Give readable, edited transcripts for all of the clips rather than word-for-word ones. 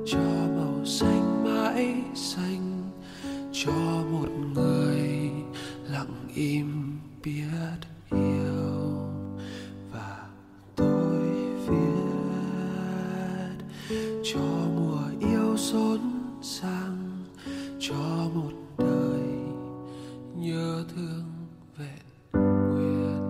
cho màu xanh mãi xanh, cho một người lặng im biết yêu. Và tôi viết cho mùa yêu rộn ràng, cho một đời nhớ thương vẹn nguyên.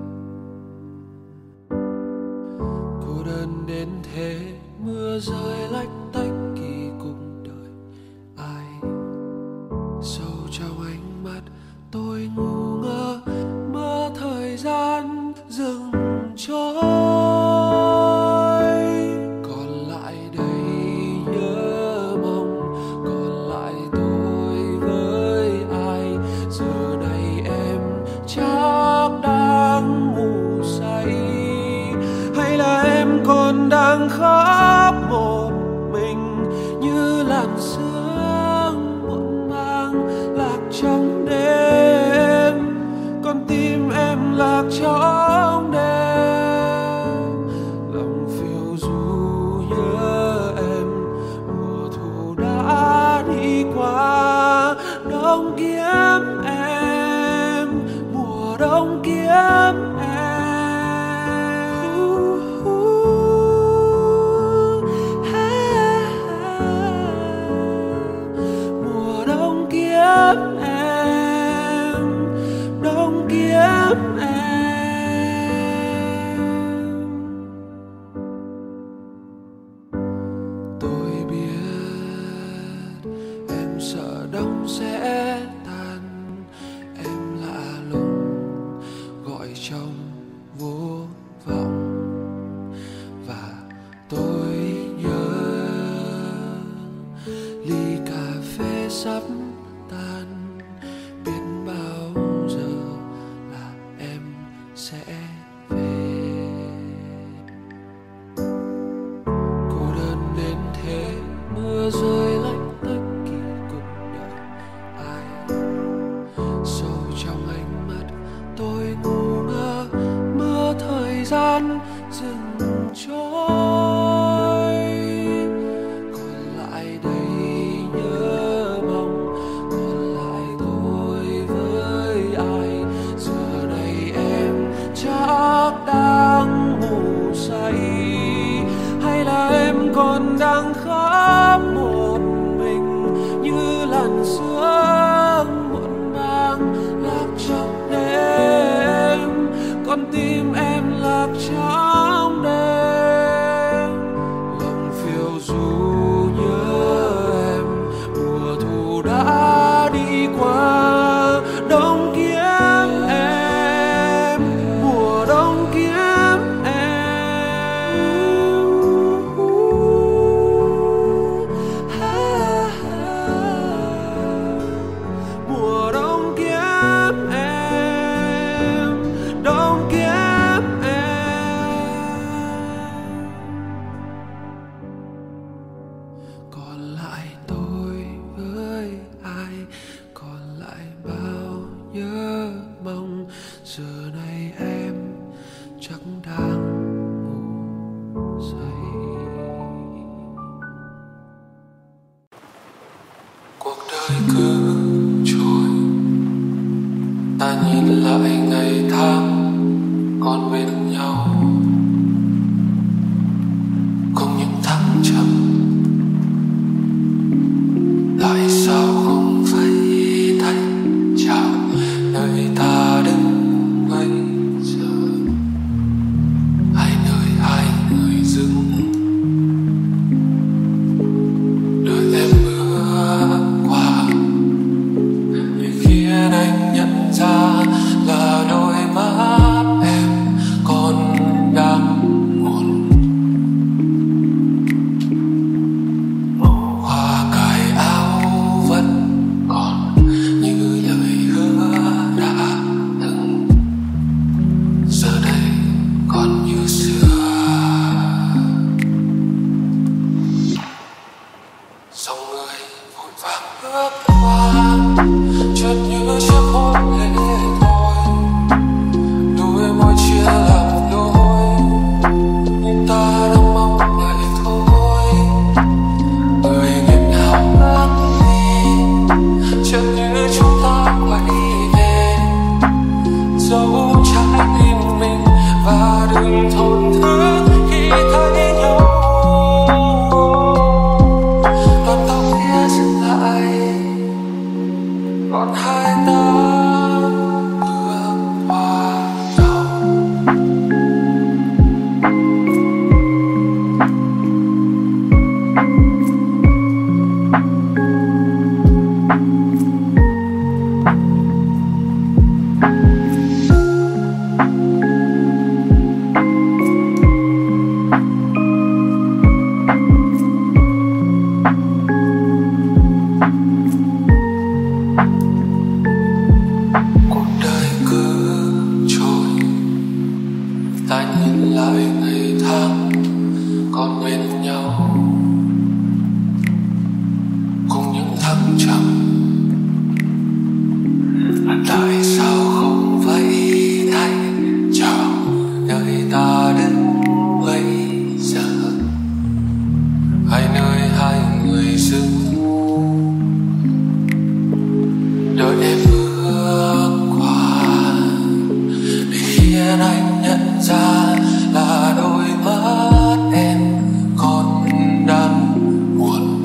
Cô đơn đến thế, mưa rơi lách tách kỳ cùng đời ai. Sâu trong ánh mắt tôi ngu ngơ, mơ thời gian dừng trôi. Còn lại đây nhớ mong, còn lại tôi với ai. Giờ này em chắc đang ngủ say, hay là em còn đang khóc một mình như làn sương muộn màng lạc trong đêm. Con tim em lạc trong đêm, lòng phiêu du nhớ em. Mùa thu đã đi qua, đông kiếm em, mùa đông kiếm em. Mùa đông kiếm em, đông kiếm em. Tôi biết em sợ đông sẽ tan, em lạ lùng gọi trong vô vọng. Và tôi nhớ ly cà phê sắp tan, biết bao giờ là em sẽ về. Cô đơn đến thế, mưa rơi lách tách kỳ cùng đời ai. Sâu trong ánh mắt tôi ngu ngơ, mơ thời gian dừng trôi. Còn lại đây nhớ mong, còn lại tôi với ai. Giờ này em chắc đang ngủ say, hay là em còn đang khóc một mình như làn sương muộn màng lạc trong đêm. Con tim em lạc trong đêm, lòng phiêu du nhớ em. Mùa thu đã đi qua, đông kiếm em, mùa đông kiếm em. Mùa đông kiếm em, đông kiếm em. Còn lại tôi với ai, còn lại bao nhớ mong. Giờ này em chắc đang ngủ say. Cuộc đời cứ trôi, ta nhìn lại ngày tháng còn bên nhau. Không những thăng trầm, tại sao không phải thấy chào nơi ta đứng bây giờ. Hai người dừng đợi em bước qua, để khiến anh nhận ra là đôi mắt em còn mình thổn thức khi thấy nhau. Đoàn tàu kia dừng lại, còn hai ta bước qua đầu. Cuộc đời cứ trôi, ta nhìn lại ngày tháng còn bên nhau, cùng những thăng trầm. Tại sao không vẫy tay chào nơi ta đến bây giờ? Hai nơi hai người dừng đợi em bước qua, để khiến anh nhận ra là đôi mắt em còn đang buồn.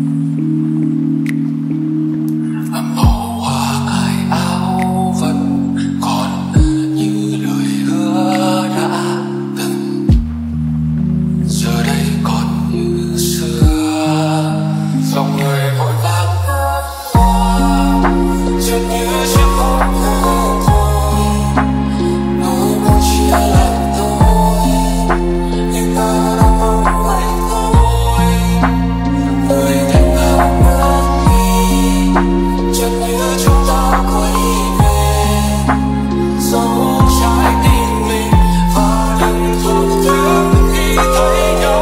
Màu hoa cài áo vẫn còn như lời hứa đã từng, giờ đây còn như xưa. Dòng người vội vàng lướt qua, chợt như chiếc hôn lỡ thôi. Đôi môi chia làm đôi, nhưng ta đang mong vậy thôi. Người thành ngàn bước đi, chợt như chúng ta quay về, dấu trái tim mình và đừng thổn thức khi thấy nhau.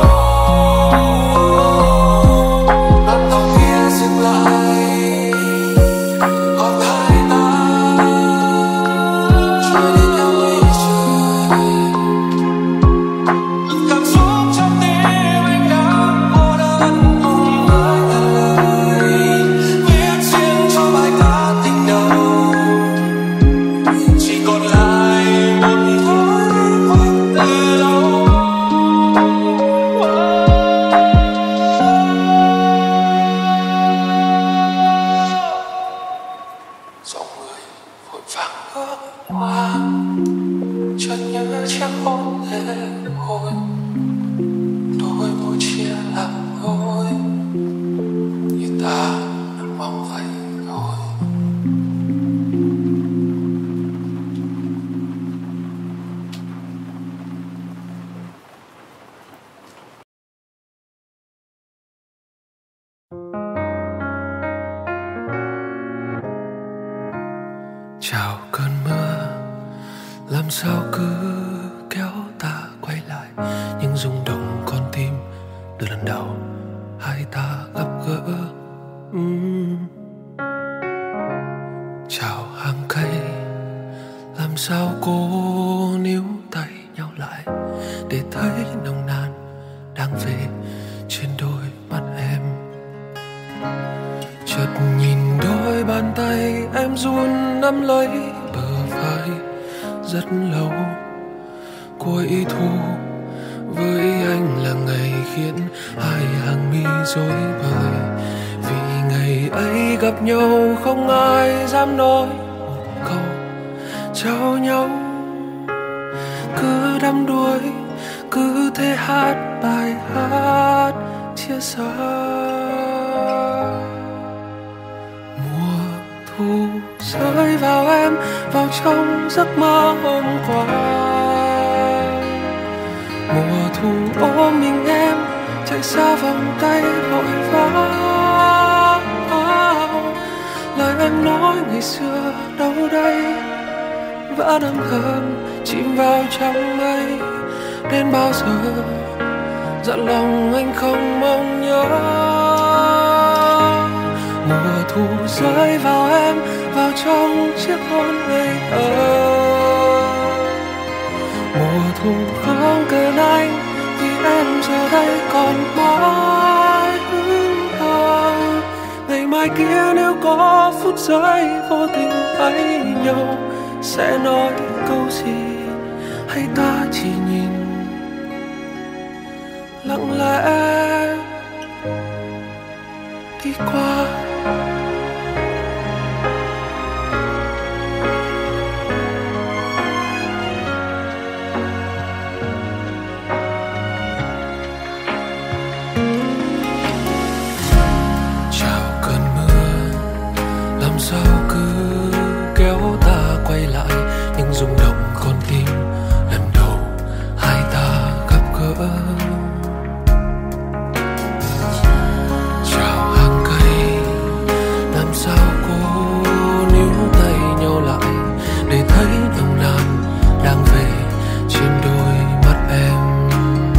Đoàn tàu kia dừng lại, còn hai ta trôi đến nhau bây giờ. Cảm xúc trong tim anh đang cô đơn, không ai trả lời. Viết riêng cho bài ca tình đầu, chỉ còn lại một thói quen từ lâu. Dòng người vội vàng bước qua, chợt như chiếc hôn lệ hồi. Đôi môi chia làm đôi, như ta đang mong vậy thôi. Chào cơn mưa, làm sao cứ kéo ta quay lại những rung động con tim từ lần đầu hai ta gặp gỡ. Chào hàng cây, làm sao cô níu tay nhau lại để thấy nồng nàn đang về trên đôi mắt em. Chợt nhìn đôi bàn tay em run nắm lấy bờ vai rất lâu. Cuối thu với anh là ngày khiến hai hàng mi rối bời, vì ngày ấy gặp nhau không ai dám nói một câu chào nhau. Cứ đắm đuối, cứ thế hát bài hát chia xa. Mùa thu rơi vào em, vào trong giấc mơ hôm qua. Mùa thu ôm mình em, chạy xa vòng tay vội vã. Lời em nói ngày xưa đâu đây, vẫn âm thầm chìm vào trong mây. Đến bao giờ dặn lòng anh không mong nhớ. Mùa thu rơi vào em, vào trong chiếc hôn ngây thơ. Mùa thu không cần anh, vì em giờ đây còn mãi hững hờ. Ngày mai kia nếu có phút giây vô tình thấy nhau, sẽ nói câu gì hay ta chỉ nhìn lặng lẽ đi qua. Chào cơn mưa làm sao cứ kéo ta quay lại những rung động con tim lần đầu hai ta gặp gỡ. Chào hàng cây làm sao cô níu tay nhau lại để thấy nồng nàn đang về trên đôi mắt em.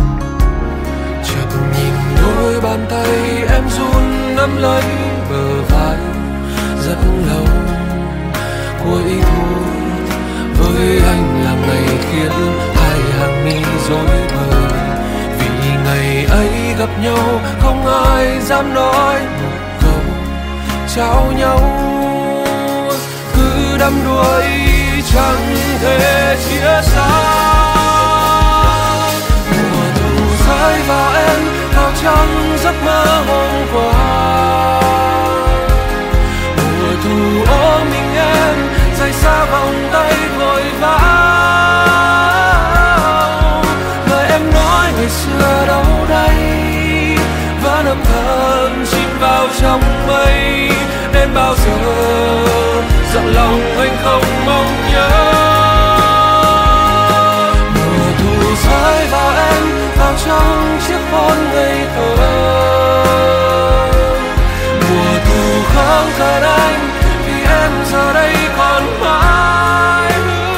Chợt nhìn đôi bàn tay em run nắm lấy bờ vai rất lâu. Cuối thu với anh là ngày khiến hai hàng mi rối bời, vì ngày ấy gặp nhau không ai dám nói một câu chào nhau. Cứ đắm đuối chẳng thể chia xa. Mùa thu rơi vào em vào trong giấc mơ hôm qua. Mùa thu ôm mình em rời xa vòng tay vội vã. Lời em nói ngày xưa đâu đây vẫn âm thầm chìm vào trong mây. Đến bao giờ dặn lòng anh không mong nhớ. Mùa thu rơi vào em vào trong chiếc hôn ngây thơ. Mùa thu không cần anh vì em giờ đây còn mãi.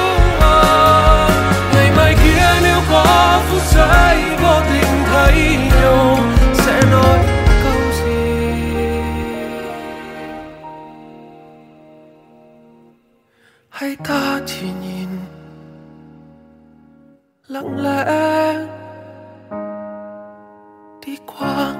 Ngày mai kia nếu có phút giây vô tình thấy nhau sẽ nói câu gì? Hay ta chỉ nhìn lặng lẽ đi qua.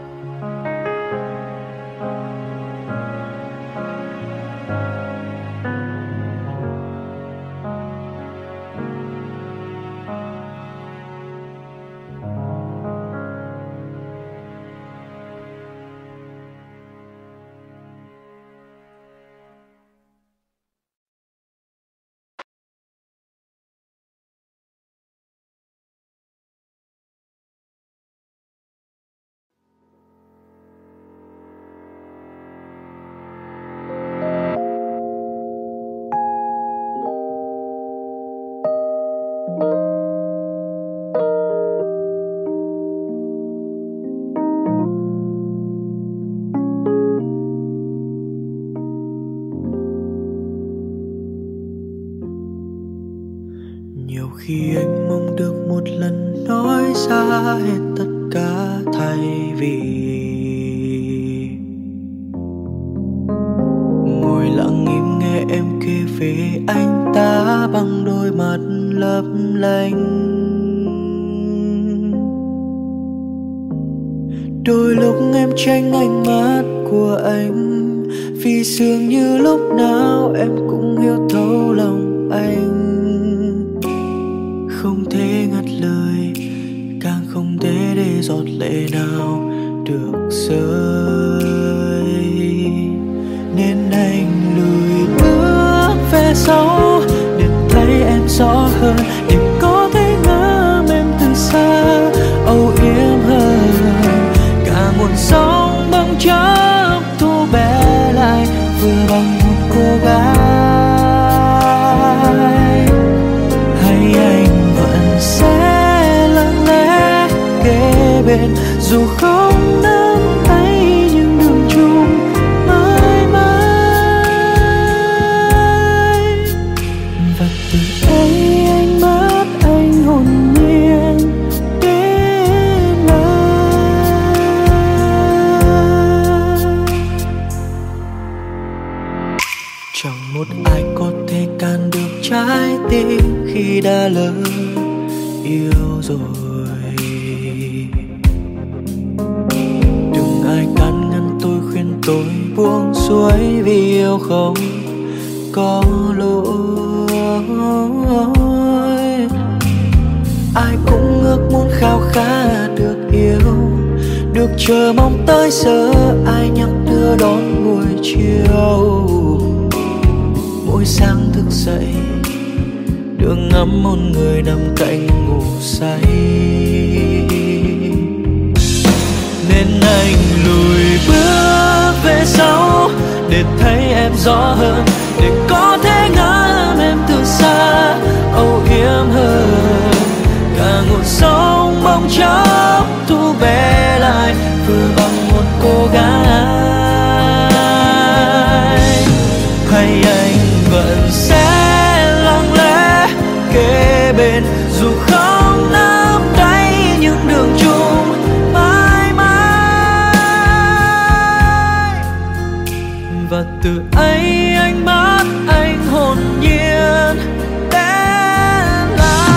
Nhiều khi anh mong được một lần nói ra hết tất cả, thay vì ngồi lặng im nghe em kể về anh ta bằng đôi mắt lấp lánh. Đôi lúc em tránh ánh mắt của anh, vì dường như lúc nào em cũng hiểu thấu lòng anh. Không thể ngắt lời, càng không thể để giọt lệ nào được rơi. Nên anh lùi bước về sau để thấy em rõ hơn, để có thể ngắm em từ xa âu yếm hơn. Cả nguồn sóng băng chốc thu bé lại vừa bằng một cô gái. Hay anh vẫn sẽ lặng lẽ kế bên, dù không nắm tay nhưng đường chung mãi mãi. Và từ ấy anh mất anh hồn nhiên đến lại. Chẳng một ai có thể can được trái tim khi đã lỡ yêu rồi. Đừng ai can ngăn tôi, khuyên tôi buông xuôi, vì yêu không có lỗi. chờ mong tới giờ ai nhắc đưa đón buổi chiều. Mỗi sáng thức dậy đường ngắm một người nằm cạnh ngủ say, nên anh lùi bước về sau để thấy em rõ hơn, để có thể ngắm em từ xa âu yếm hơn. Cả nguồn sông bỗng chốc thu bé lại vừa bằng một cô gái. Hay anh vẫn sẽ lặng lẽ kế bên dù không nắm tay những đường chung mãi mãi. Và từ ấy anh bắt anh hồn nhiên đến lại.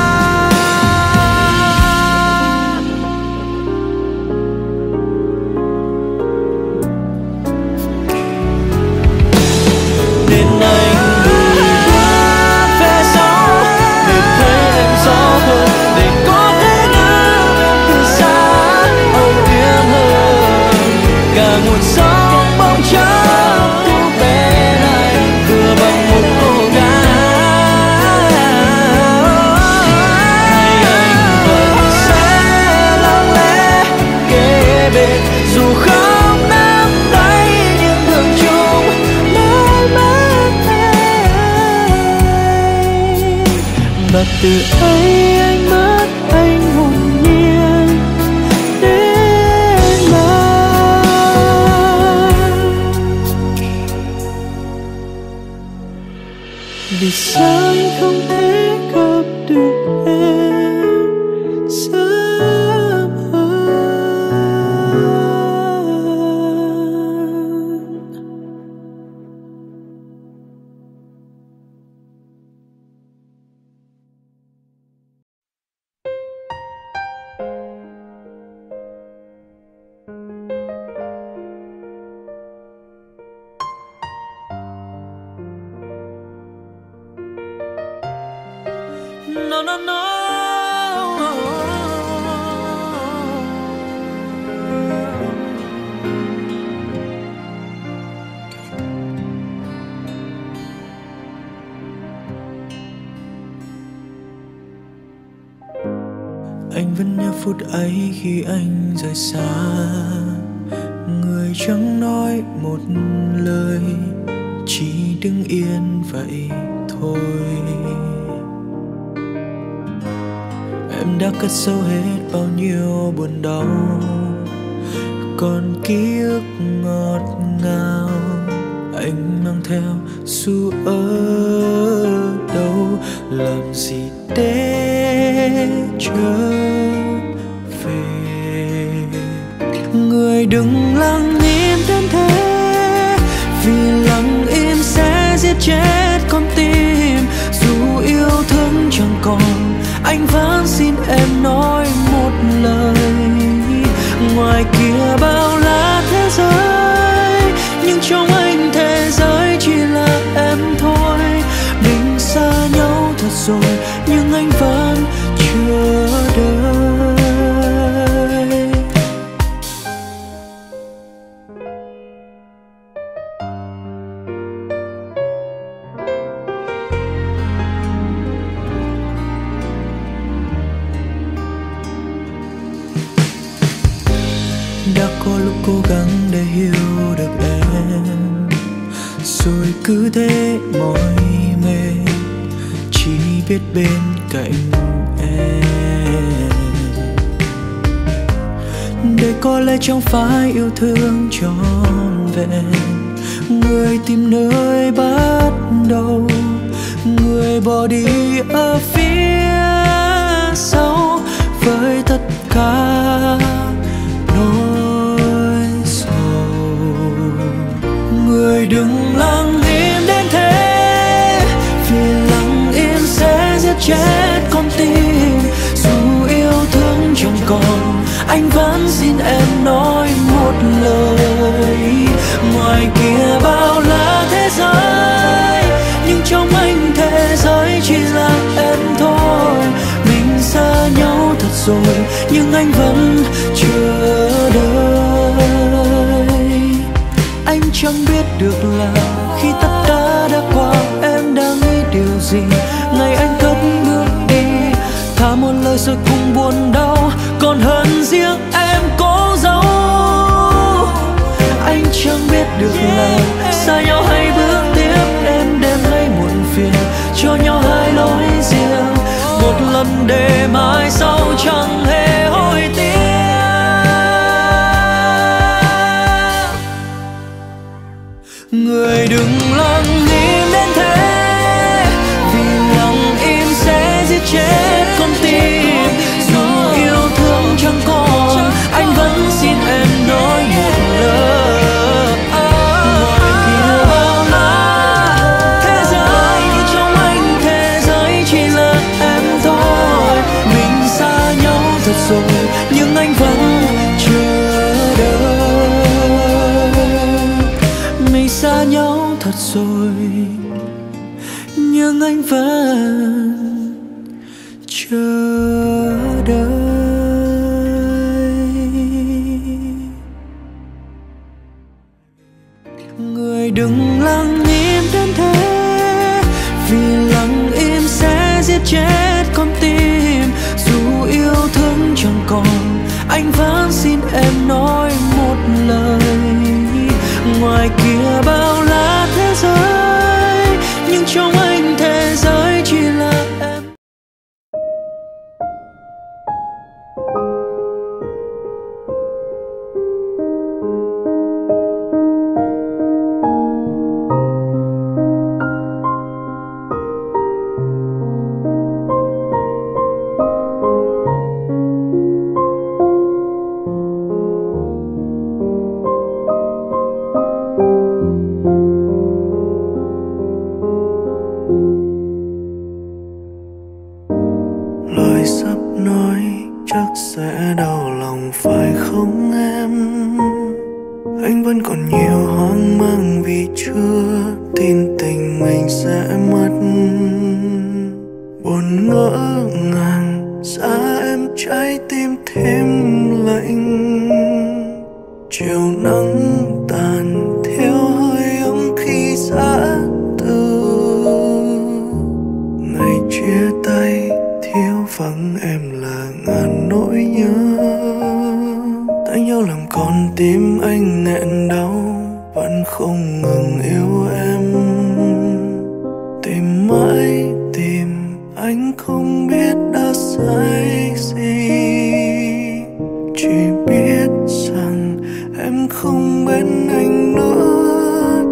Nên anh lùi bước về sau để thấy em rõ hơn, để có thể ngắm em từ xa âu yếm hơn. Cả nguồn sông bỗng chốc thu bé lại vừa bằng một cô gái. Hay anh vẫn sẽ lặng lẽ kế bên dù không nắm tay những đường chung mãi mãi. Và từ ấy anh mất anh hồn nhiên đến mai. Vì sao anh không thể gặp được em sớm hơn. No, no, no. Anh vẫn nhớ phút ấy khi anh rời xa, người chẳng nói một lời, chỉ đứng yên vậy thôi. Em đã cất sâu hết bao nhiêu buồn đau, còn ký ức ngọt ngào anh mang theo dù ở đâu. Làm gì để trở về, người đừng lặng im đến thế, vì lặng im sẽ giết chết con tim. Dù yêu thương chẳng còn, anh vẫn xin em nói một lời. Ngoài kia bao la thế giới, nhưng trong anh thế giới chỉ là em thôi. Mình xa nhau thật rồi, nhưng anh vẫn chờ đợi. Đã có lúc cố gắng để hiểu được em, rồi cứ thế mỏi mệt, chỉ biết bên cạnh em. Đây có lẽ chẳng phải yêu thương trọn vẹn, người tìm nơi bắt đầu, người bỏ đi ở phía sau với tất cả nỗi sầu. Người đừng lặng im đến thế, vì lặng im sẽ giết chết con tim. Dù yêu thương chẳng còn, anh vẫn xin em nói một lời. Ngoài kia bao la thế giới, nhưng trong anh thế giới chỉ là em thôi. Mình xa nhau thật rồi, nhưng anh vẫn chờ đợi. chẳng biết được là khi tất cả đã qua em đang nghĩ điều gì. Ngày anh cất bước đi, thả một lời rồi cùng buồn đau, còn hơn riêng em cố giấu. Anh chẳng biết được là xa nhau hay bước tiếp, em đem lấy muộn phiền cho nhau hai lối riêng. Một lần để mai sau chẳng hề hối tiếc. Người đừng lặng im đến thế, vì lặng im sẽ giết chết con tim. Dù yêu thương chẳng còn, anh vẫn xin em nói một lời. Ngoài kia bao la thế giới, trong anh thế giới chỉ là em thôi. Mình xa nhau thật rồi, nhưng anh vẫn chờ đợi. Mình xa nhau thật rồi, nhưng anh vẫn chờ đợi. Người đừng lặng im đến thế, vì lặng im sẽ giết chết con tim. Dù yêu thương chẳng còn, anh vẫn xin em nói một lời. Ngoài kia bao la thế giới, nhưng trong anh thế giới chỉ là em. Lời sắp nói chắc sẽ đau lòng phải không em? Anh vẫn còn nhiều hoang mang vì chưa tin tình mình sẽ mất. Buồn ngỡ ngàng xa em, trái tim thêm lạnh. Chiều nắng tàn theo hơi ấm khi giã từ. Ngày chia tay thiếu vắng em là ngàn nỗi nhớ. Tay nhau làm con tim anh nghẹn đau, vẫn không ngừng yêu em. Tìm mãi tìm anh không biết đã sai gì, chỉ biết rằng em không bên anh nữa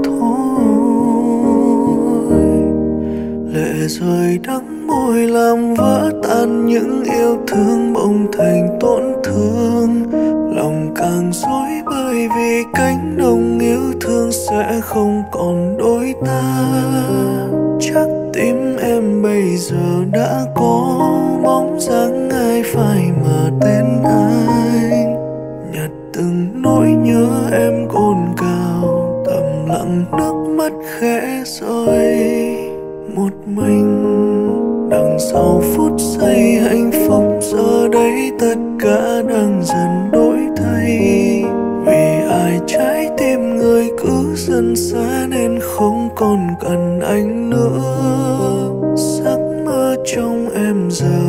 thôi. Lệ rơi đắng môi làm vỡ tan những yêu thương bỗng thành tổn thương. Lòng càng rối bời vì cánh đồng yêu thương sẽ không còn đôi ta. Chắc tim em bây giờ đã có bóng dáng ai phai mà tên anh. Nhặt từng nỗi nhớ em cồn cào, thầm lặng nước mắt khẽ rơi. Một mình đằng sau phút giây hạnh phúc, giờ đây tất cả đang dần đổi thay. Vì ai trái tim người cứ dần xa nên không còn cần anh nữa. Giấc mơ trong em giờ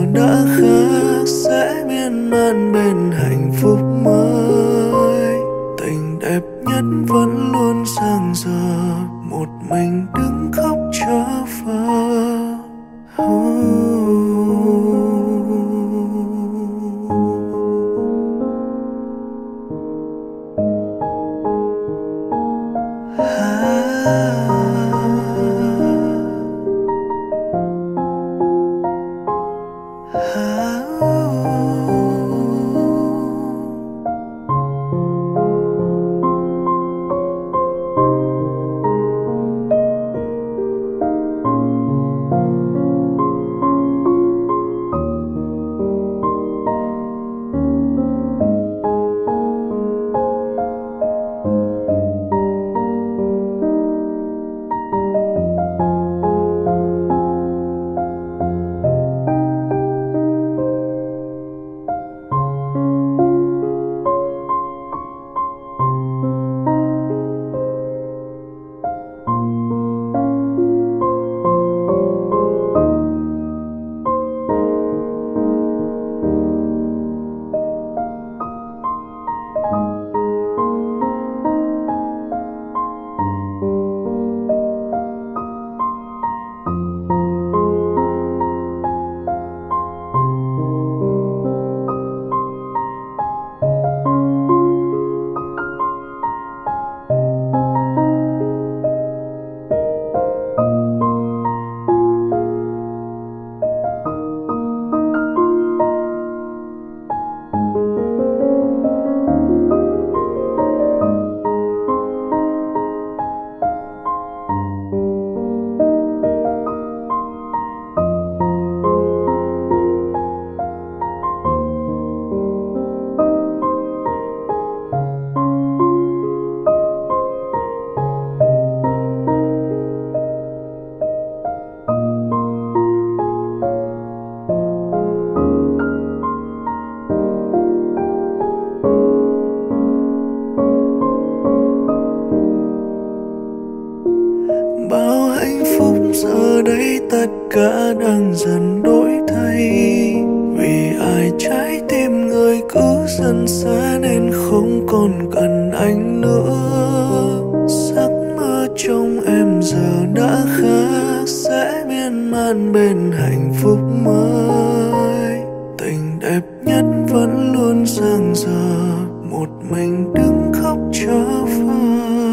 tất cả đang dần đổi thay. Vì ai trái tim người cứ dần xa nên không còn cần anh nữa. Giấc mơ trong em giờ đã khác, sẽ miên man bên hạnh phúc mới. Tình đẹp nhất vẫn luôn dang dở, một mình đứng khóc chờ phai.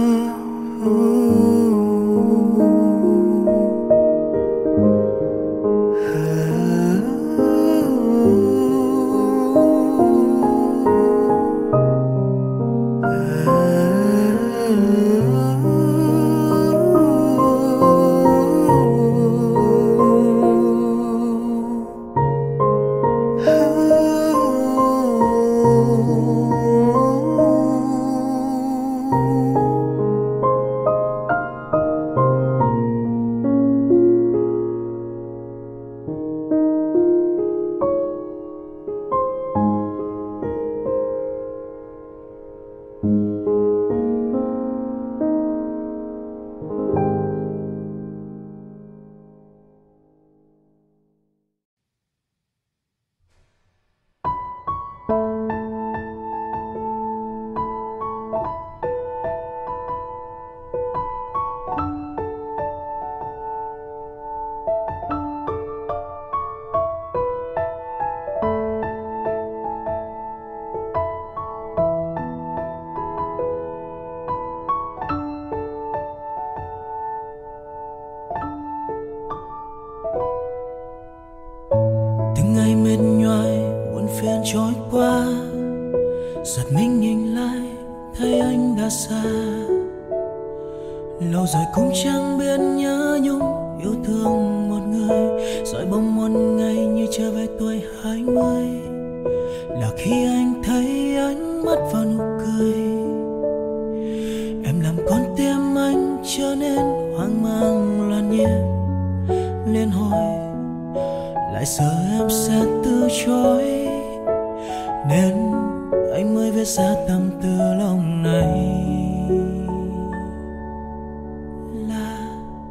Trôi qua, giật mình nhìn lại thấy anh đã xa. Lâu rồi cũng chẳng biết nhớ nhung yêu thương một người. Rồi bỗng một ngày như trở về tuổi 20, là khi anh thấy ánh mắt và nụ cười. Em làm con tim anh trở nên hoang mang loạn nhịp liên hồi. Lại sợ em sẽ từ chối nên anh mới viết ra tâm tư lòng này. Là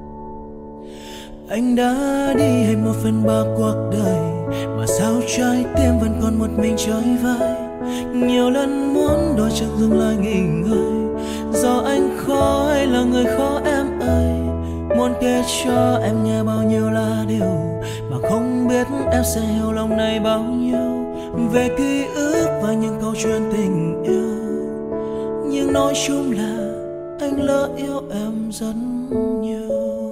anh đã đi hết 1/3 cuộc đời, mà sao trái tim vẫn còn một mình chơi vơi. Nhiều lần muốn đôi chân dừng lại nghỉ ngơi, do anh khó hay là người khó em ơi. Muốn kể cho em nghe bao nhiêu là điều mà không biết em sẽ hiểu lòng này bao nhiêu. Về ký ức và những câu chuyện tình yêu, nhưng nói chung là anh lỡ yêu em rất nhiều.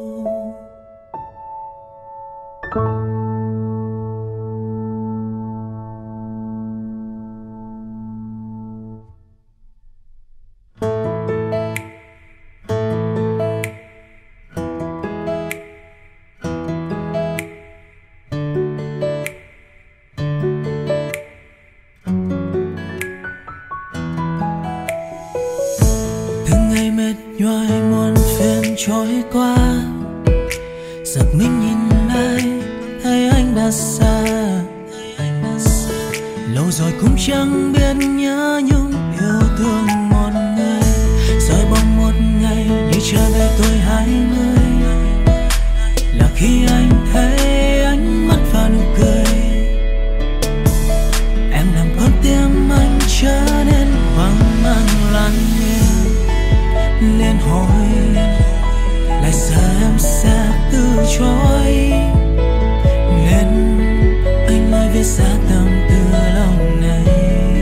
Nhoài muôn phiền trôi qua, giật mình nhìn lại thấy anh đã xa. Lâu rồi cũng chẳng biết nhớ nhung yêu thương một người. Rồi bỗng một ngày như trở về tuổi 20, là khi anh thấy ánh mắt và nụ cười. Em làm con tim anh trở nên hoang mang loạn nhịp liên hồi. Lại sợ em sẽ từ chối nên anh mới viết ra tâm tư lòng này.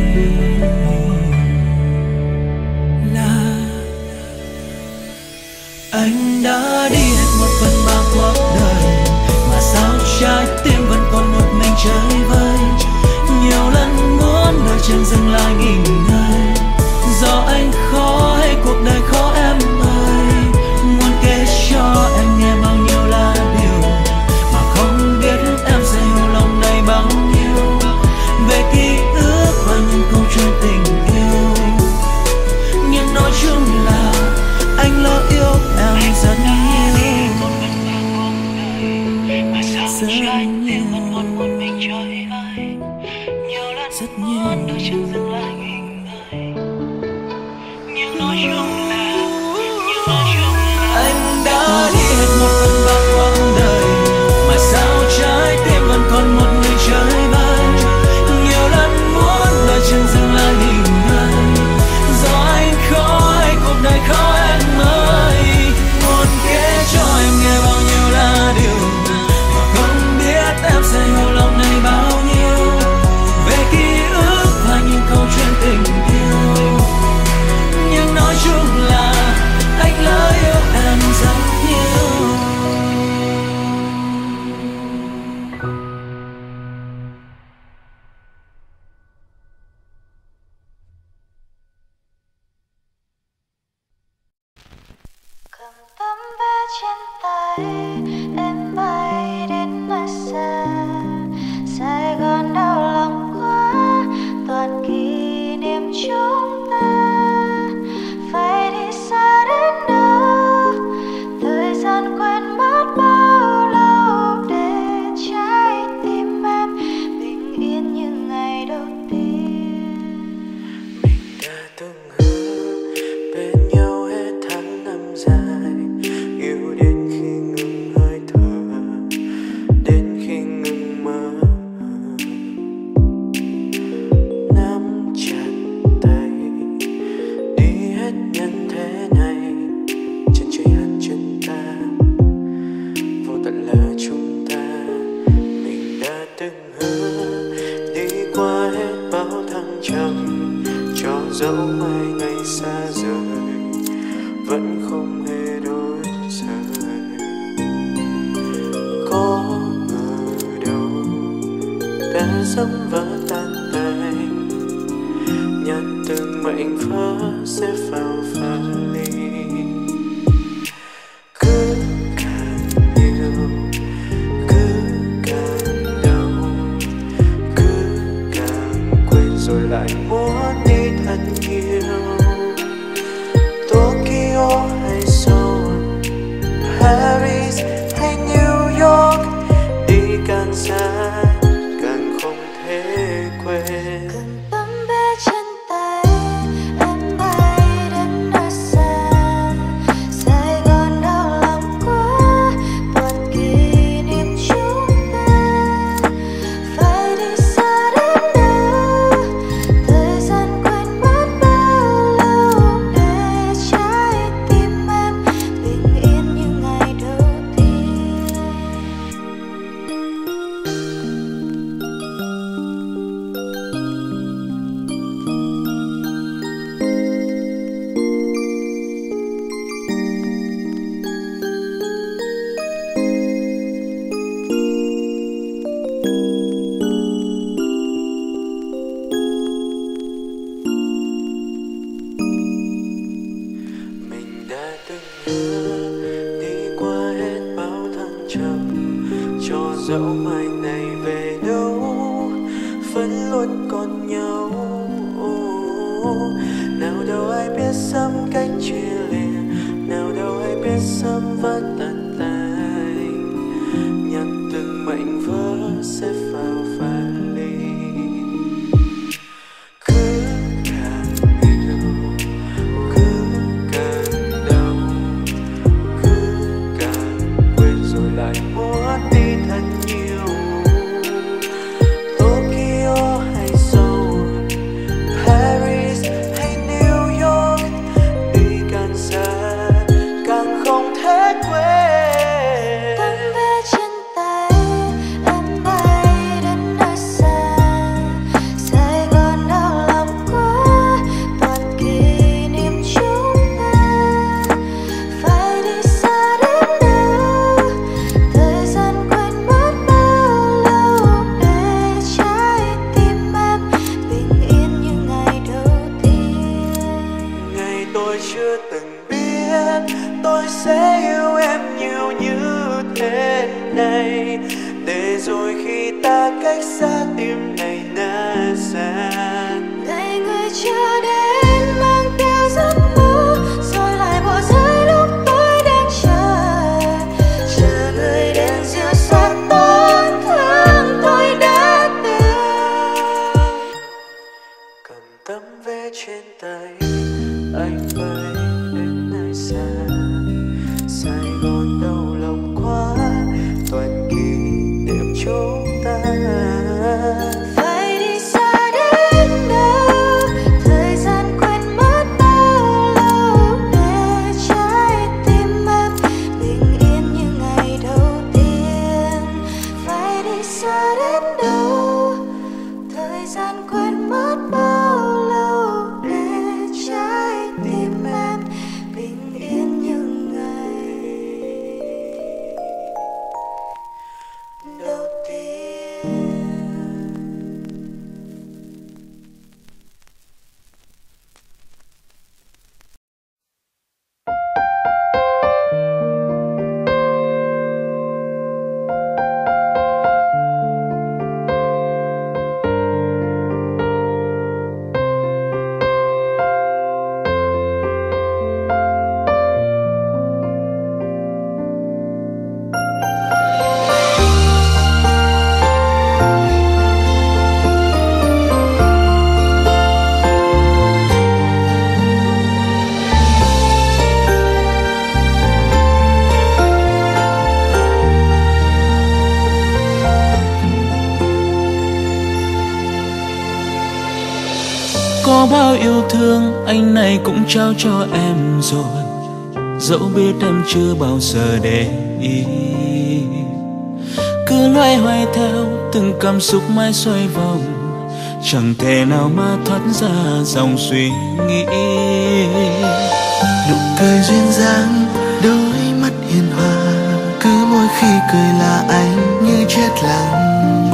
Là anh đã đi hết 1/3 cuộc đời, mà sao trái tim vẫn còn một mình chơi vơi. Nhiều lần muốn đôi chân dừng lại nghỉ ngơi, do anh khó hay cuộc đời khó em ơi. Muốn kể cho em nghe bao nhiêu là điều mà không biết em sẽ hiểu lòng này bao nhiêu. Về ký ức và những câu chuyện tình yêu, nhưng nói chung là anh lỡ yêu em rất nhiều. Rất nhiều, rất nhiều. Anh đã đi hết 1/3 quãng đời, trên tay em bay đến nơi xa. Sài Gòn đau lòng quá, toàn kỷ niệm chúng ta. Phải đi xa đến đâu, thời gian quên mất bao lâu, để trái tim em bình yên như ngày đầu tiên. Mình đã từng hứa bên nhau hết tháng năm dài, yêu đến khi ngừng hơi thở, đến khi ngừng mơ. Nắm chặt tay đi hết nhân thế này, chân trời hằn chân ta, vô tận là chúng ta. Mình đã từng hứa đi qua hết bao thăng trầm, cho dẫu mai ngày xa rời vẫn không hề đổi rời. Có ngờ đâu đã dẫm vỡ tan tành, nhận từng mệnh vỡ sẽ vào vali. Cứ càng nhiều, cứ càng đau, cứ càng quên rồi lại muốn đi thật nhiều. Tokyo hay Seoul, Paris hay New York, đi càng xa càng không thể quên. Cầm tấm vé trên tay em bay đến nơi xa. Sài Gòn đau lòng quá, toàn kỷ niệm chúng ta. Phải đi xa đến đâu, thời gian quên mất bao lâu, để trái tim em bình yên như ngày đầu tiên. Mình đã từng hứa đi qua hết bao thăng trầm, cho dẫu mai này về đâu vẫn luôn còn nhau. Nào đâu ai biết sớm cách chia lìa, nào đâu ai biết sớm vỡ tan tành, nhận từng mảnh vỡ sẽ vào vali. Cứ càng yêu, cứ càng đau, cứ càng quên rồi lại muốn đi thật nhiều. Tokyo hay Seoul, Paris hay New York, đi càng xa càng không thể quên. Tấm vé trên tay em bay đến nơi xa. Sài Gòn đau lòng quá, toàn kỷ niệm chúng ta. Phải đi xa đến đâu, thời gian quên mất bao lâu, để trái tim em bình yên như ngày đầu tiên. Ngày tôi chưa từng biết tôi sẽ yêu em nhiều như thế này, để rồi khi ta cách xa tim này nát san. Ngày người chưa đến mang theo giấc mơ, rồi lại bỏ rơi lúc tôi đang chờ. Chờ người đến dịu xoa tổn thương tôi đã từng. Cầm tấm vé trên tay anh bay đến nơi xa. Sài Gòn đau lòng quá, toàn kỷ niệm chúng ta. Phải đi xa đến đâu, thời gian quên mất bao lâu, để trái tim em bình yên như ngày đầu tiên. Phải đi xa đến đâu, thời gian quên mất bao lâu, để trái tim em bình yên như ngày đầu tiên. Có bao yêu thương anh này cũng trao cho em rồi, dẫu biết em chưa bao giờ để ý. Cứ loay hoay theo từng cảm xúc mãi xoay vòng, chẳng thể nào mà thoát ra dòng suy nghĩ. Nụ cười duyên dáng, đôi mắt hiền hòa, cứ mỗi khi cười là anh như chết lặng.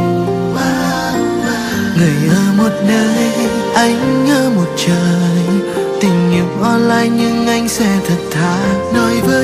Người ở một nơi, anh ở một trời, tình yêu online nhưng anh sẽ thật thà nói với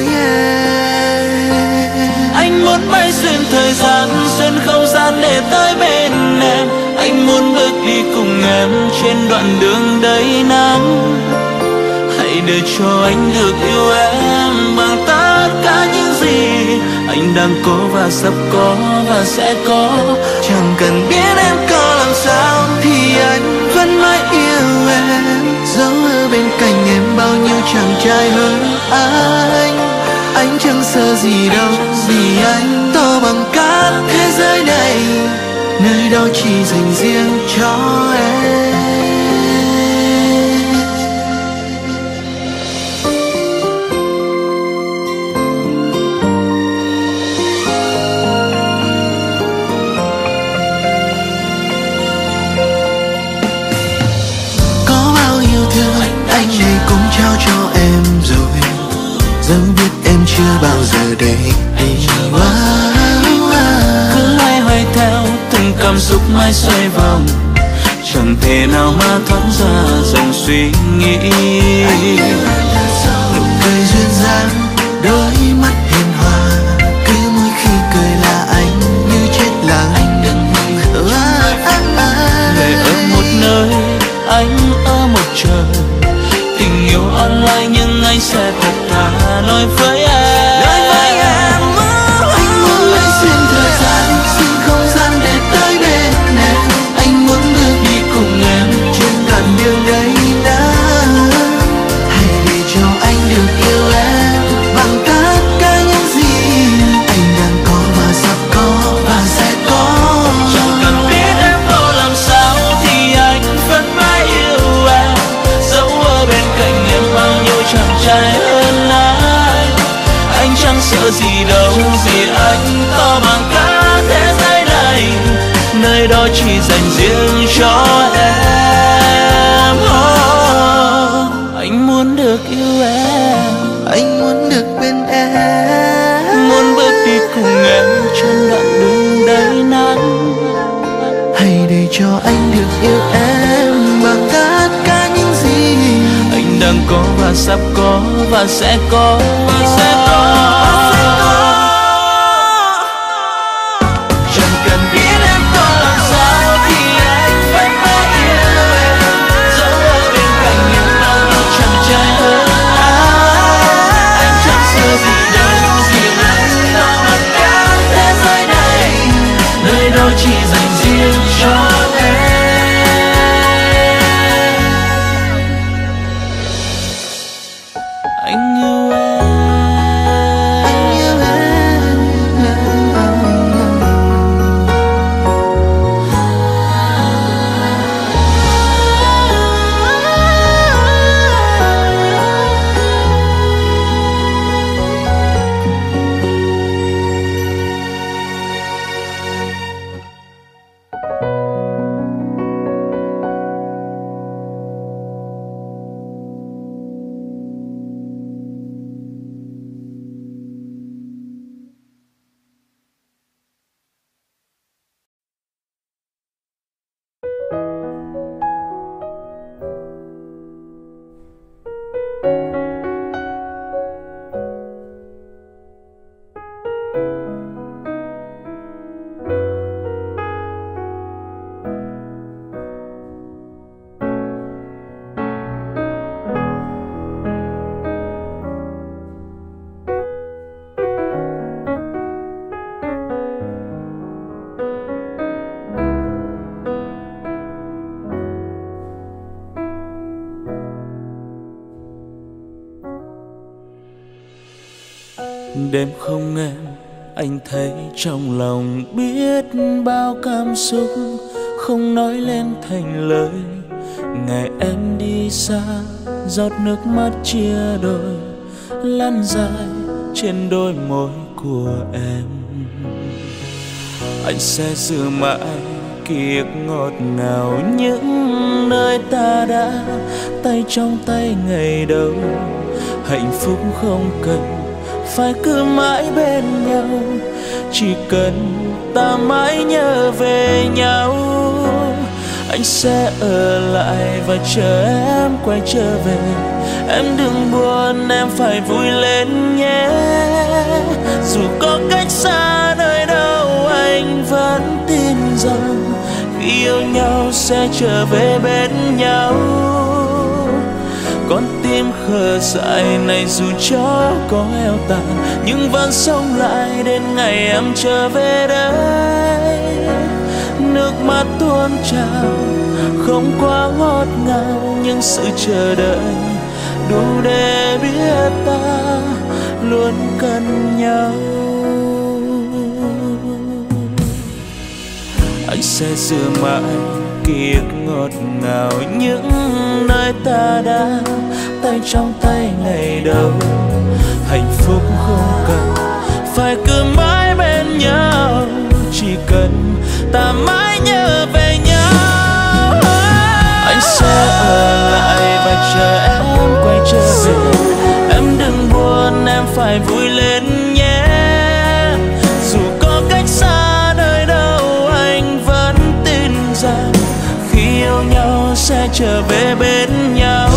em. Anh muốn bay xuyên thời gian, xuyên không gian để tới bên em. Anh muốn bước đi cùng em trên đoạn đường đầy nắng. Hãy để cho anh được yêu em bằng tất cả những gì anh đang có và sắp có và sẽ có. Chẳng cần biết em có làm sao thì anh vẫn mãi yêu em, dẫu ở bên cạnh em bao nhiêu chàng trai hơn anh. Anh chẳng sợ gì đâu, vì anh to bằng cả thế giới này, nơi đó chỉ dành riêng cho em. Có bao yêu thương anh này cũng trao cho em rồi, dẫu biết em chưa bao giờ để ý. Cứ loay hoay theo từng cảm xúc mãi xoay vòng, chẳng thể nào mà thoát ra dòng suy nghĩ. Nụ cười duyên dáng, đôi mắt hiền hòa, cứ mỗi khi cười là anh như chết lặng. Người ở một nơi, anh ở một trời, tình yêu online nhưng anh sẽ thật thà nói với em. Anh muốn bay xuyên thời gian, xuyên không gian để tới bên em. Anh muốn bước đi cùng em trên đoạn đường đầy nắng. Hãy để cho anh được yêu em bằng tất cả những gì anh đang có và sắp có và sẽ có. Chẳng cần biết em có làm sao thì anh vẫn mãi yêu em, dẫu ở bên cạnh em bao nhiêu chàng trai hơn anh. Anh chẳng sợ gì đâu, vì anh to bằng cả thế giới này, nơi đó chỉ dành riêng cho em. Anh muốn được yêu em, Anh muốn được bên em, muốn bước đi cùng em trên đoạn đường đầy nắng. hãy để cho anh được yêu em bằng tất cả những gì Anh đang có và sắp có và sẽ có và sẽ có. Chẳng cần biết em có làm sao thì anh vẫn mãi yêu em, dẫu ở bên cạnh em bao nhiêu chàng trai hơn anh chẳng sợ gì đâu, vì anh lo mặc cả thế giới này, nơi đó chỉ dành riêng cho em. Anh yêu em. anh yêu em. Đêm không em, anh thấy trong lòng biết bao cảm xúc không nói lên thành lời. ngày em đi xa, giọt nước mắt chia đôi lăn dài trên đôi môi của em. Anh sẽ giữ mãi ký ức ngọt ngào những nơi ta đã tay trong tay ngày đầu. Hạnh phúc không cần phải cứ mãi bên nhau, chỉ cần ta mãi nhớ về nhau. Anh sẽ ở lại và chờ em quay trở về. Em đừng buồn, em phải vui lên nhé. Dù có cách xa nơi đâu, anh vẫn tin rằng khi yêu nhau sẽ trở về bên nhau. Con tim khờ dại này dù cho có heo tàn, nhưng vẫn sống lại đến ngày em trở về đây. Nước mắt tuôn trào không quá ngọt ngào, nhưng sự chờ đợi đủ để biết ta luôn cần nhau. Anh sẽ giữ mãi ký ức ngọt ngào những nơi ta đã tay trong tay ngày đầu. Hạnh phúc không cần phải cứ mãi bên nhau, chỉ cần ta mãi nhớ về nhau. Anh sẽ ở lại và chờ em quay trở về. Em đừng buồn, em phải vui lên nhé. Dù có cách xa nơi đâu, anh vẫn tin rằng khi yêu nhau sẽ trở về bên nhau.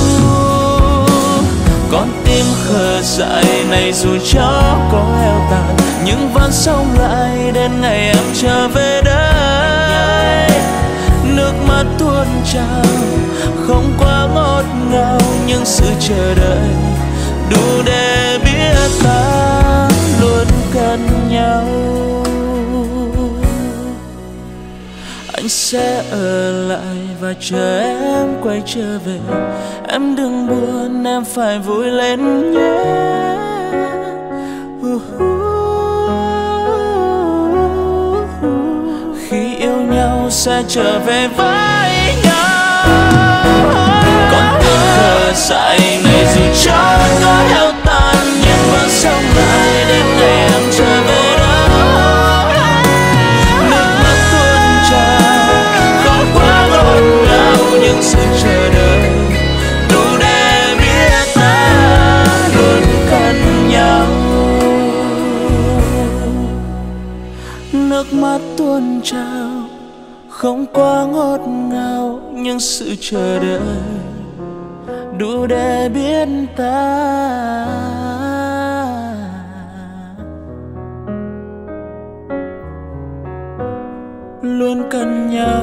Con tim khờ dại này dù cho có heo tàn, nhưng vẫn sống lại đến ngày em trở về đây. Nước mắt tuôn trào không quá ngọt ngào, nhưng sự chờ đợi đủ để biết ta luôn cần nhau. Anh sẽ ở lại và chờ em quay trở về. Em đừng buồn, em phải vui lên nhé. Khi yêu nhau sẽ trở về với nhau. Con tim khờ dại này dù cho có heo tàn, nhưng vẫn sống lại đến ngày em trở về đó. Nước mắt tuôn trào không quá ngọt ngào, nhưng sự chờ đợi đủ để biết ta luôn cần nhau. Nước mắt tuôn trào không quá ngọt ngào, nhưng sự chờ đợi đủ để biết ta luôn cần nhau.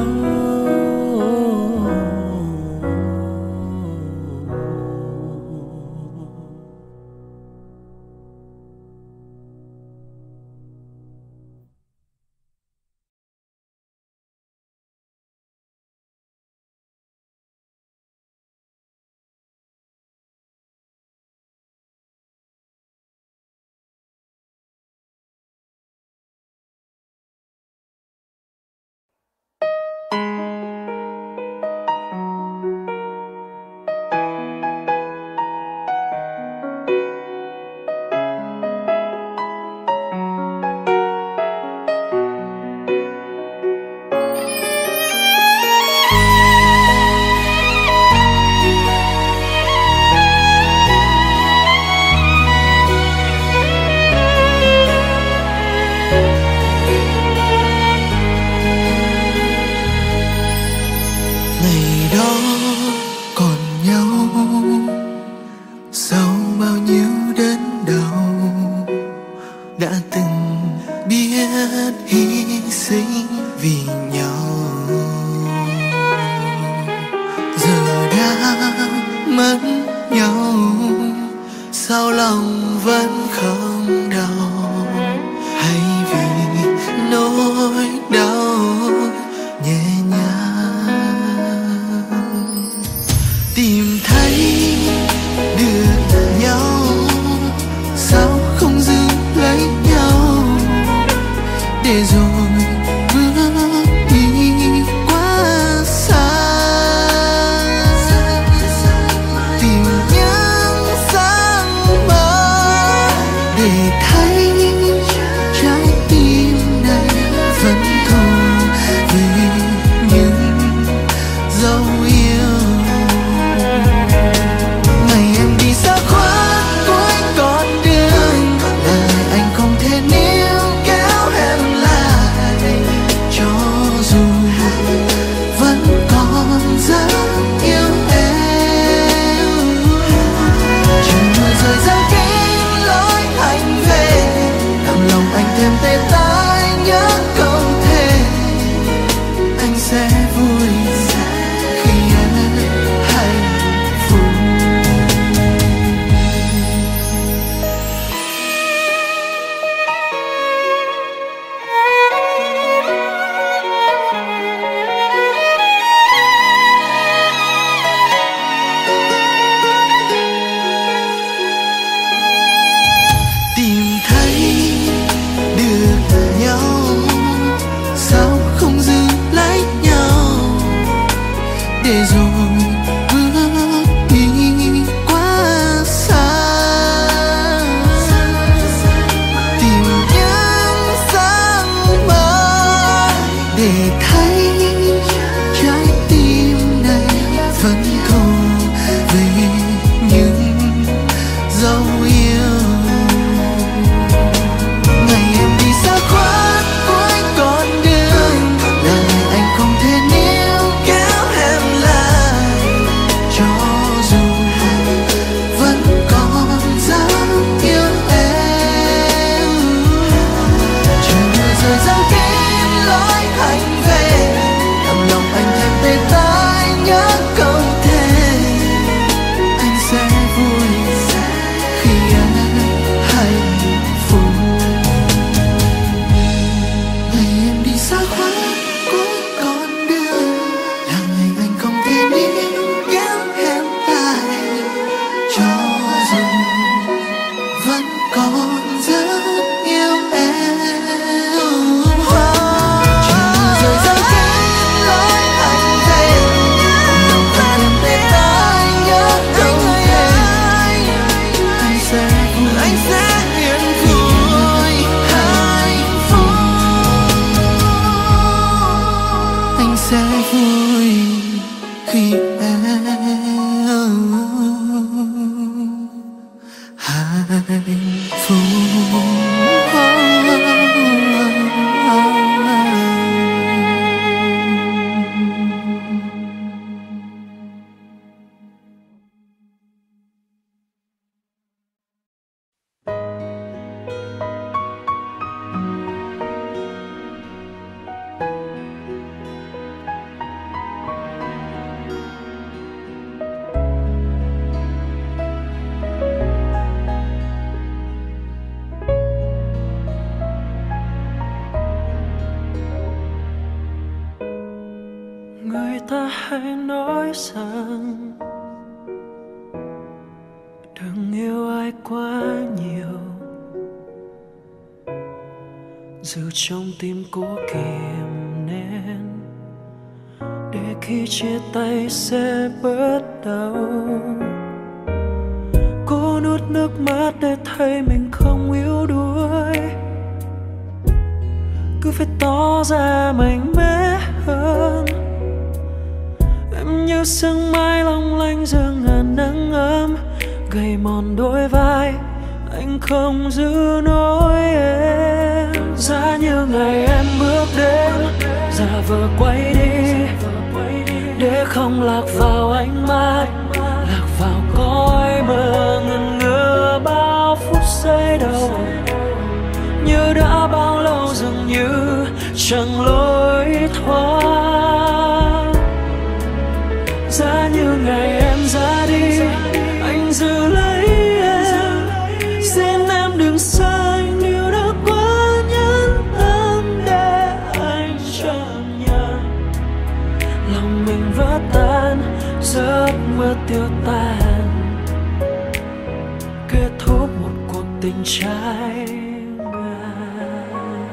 dấu yêu. Ngày em đi xa khuất cuối con đường, lời anh không thể níu kéo em lại, cho dù vẫn còn rất yêu em. Trời mưa rơi giăng kín lối anh về, làm lòng anh thêm tê tái nhớ câu thề. Anh sẽ vui khi em hạnh phúc. Tìm thấy được nhau, sao không giữ lấy nhau, để rồi bước đi quá xa. Tìm những sáng mơ để thấy trái tim này vẫn còn về những dấu yêu. Ngày em đi xa khuất cuối con đường, lời anh không thể níu kéo em lại, cho dù vẫn còn rất yêu em. Trời mưa rơi giăng kín lối anh về, làm lòng anh thêm tê tái nhớ câu thề. Anh sẽ vui khi em hạnh phúc. Ngày em đi xa khuất cuối con đường, là ngày anh không thể níu kéo em lại, cho dù vẫn còn rất yêu em. Trời mưa rơi giăng kín lối anh về, lòng anh thêm tê tái nhớ câu thề. Anh sẽ vui, anh sẽ yên vui hạnh phúc. Anh sẽ vui khi em hạnh phúc. Người ta hay nói rằng đừng yêu ai quá nhiều, giữ trong tim cố kìm nén, để khi chia tay sẽ bớt đau. Cố nuốt nước mắt để thấy mình không yếu đuối, cứ phải tỏ ra mạnh mẽ hơn. Em như sương mai long lanh giữa ngàn nắng ấm, gầy mòn đôi vai anh không giữ nổi em. Giá như ngày em bước đến, giả vờ quay đi, để không lạc vào ánh mắt, lạc vào cõi mơ ngẩn ngơ bao phút giây đầu. Như đã bao lâu dường như chẳng lối thoát. Giá như ngày em ra đi, anh giữ lấy em, xin em đừng xa anh, điều đã quá nhẫn tâm để anh chấp nhận. Lòng mình vỡ tan, giấc mơ tiêu tan, kết thúc một cuộc tình trái ngang.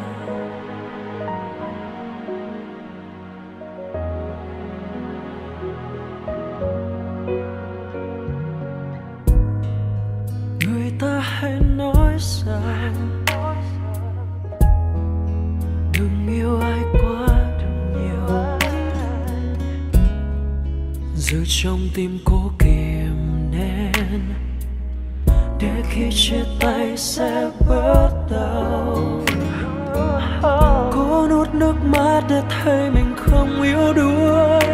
Người ta hay nói rằng đừng yêu ai quá nhiều, giữ trong tim cố kìm nén, để khi chia tay sẽ bớt đau. Cố nuốt nước mắt để thấy mình không yếu đuối,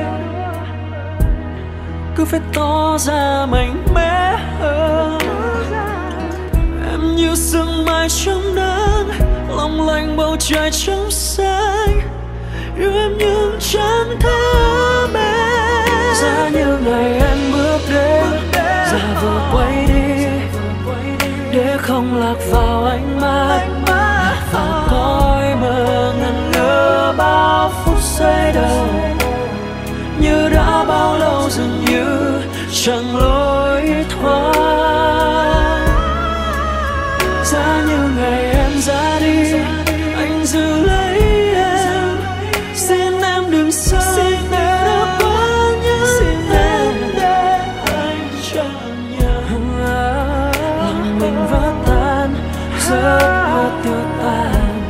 cứ phải tỏ ra mạnh mẽ hơn. Em như sương mai trong nắng, long lanh bầu trời trong xanh, yêu em nhưng chẳng thơm em. Giá như ngày em bước đến, giờ vừa quay đi, để không lạc vào ánh mắt, lạc vào cõi mơ ngẩn ngơ bao phút giây đầu. Như đã bao lâu dường như chẳng lối thoát. Giá như ngày em ra đi, anh giữ lấy em, xin em đừng xa nếu đã quá nhớ em, để anh chẳng nhớ. Lòng mình vỡ tan, giấc mơ tiêu tan,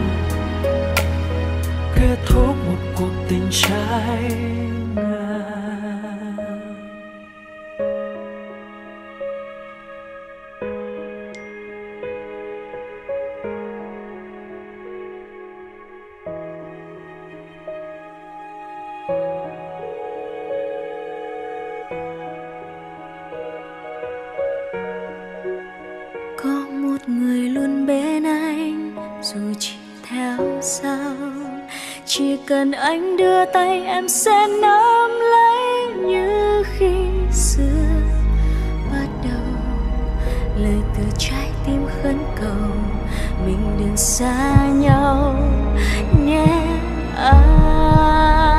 kết thúc một cuộc tình trái ngang. Có một người luôn bên anh dù chỉ theo sau, chỉ cần anh đưa tay em sẽ nắm lấy như khi xưa bắt đầu. Lời từ trái tim khấn cầu mình đừng xa nhau nhé anh.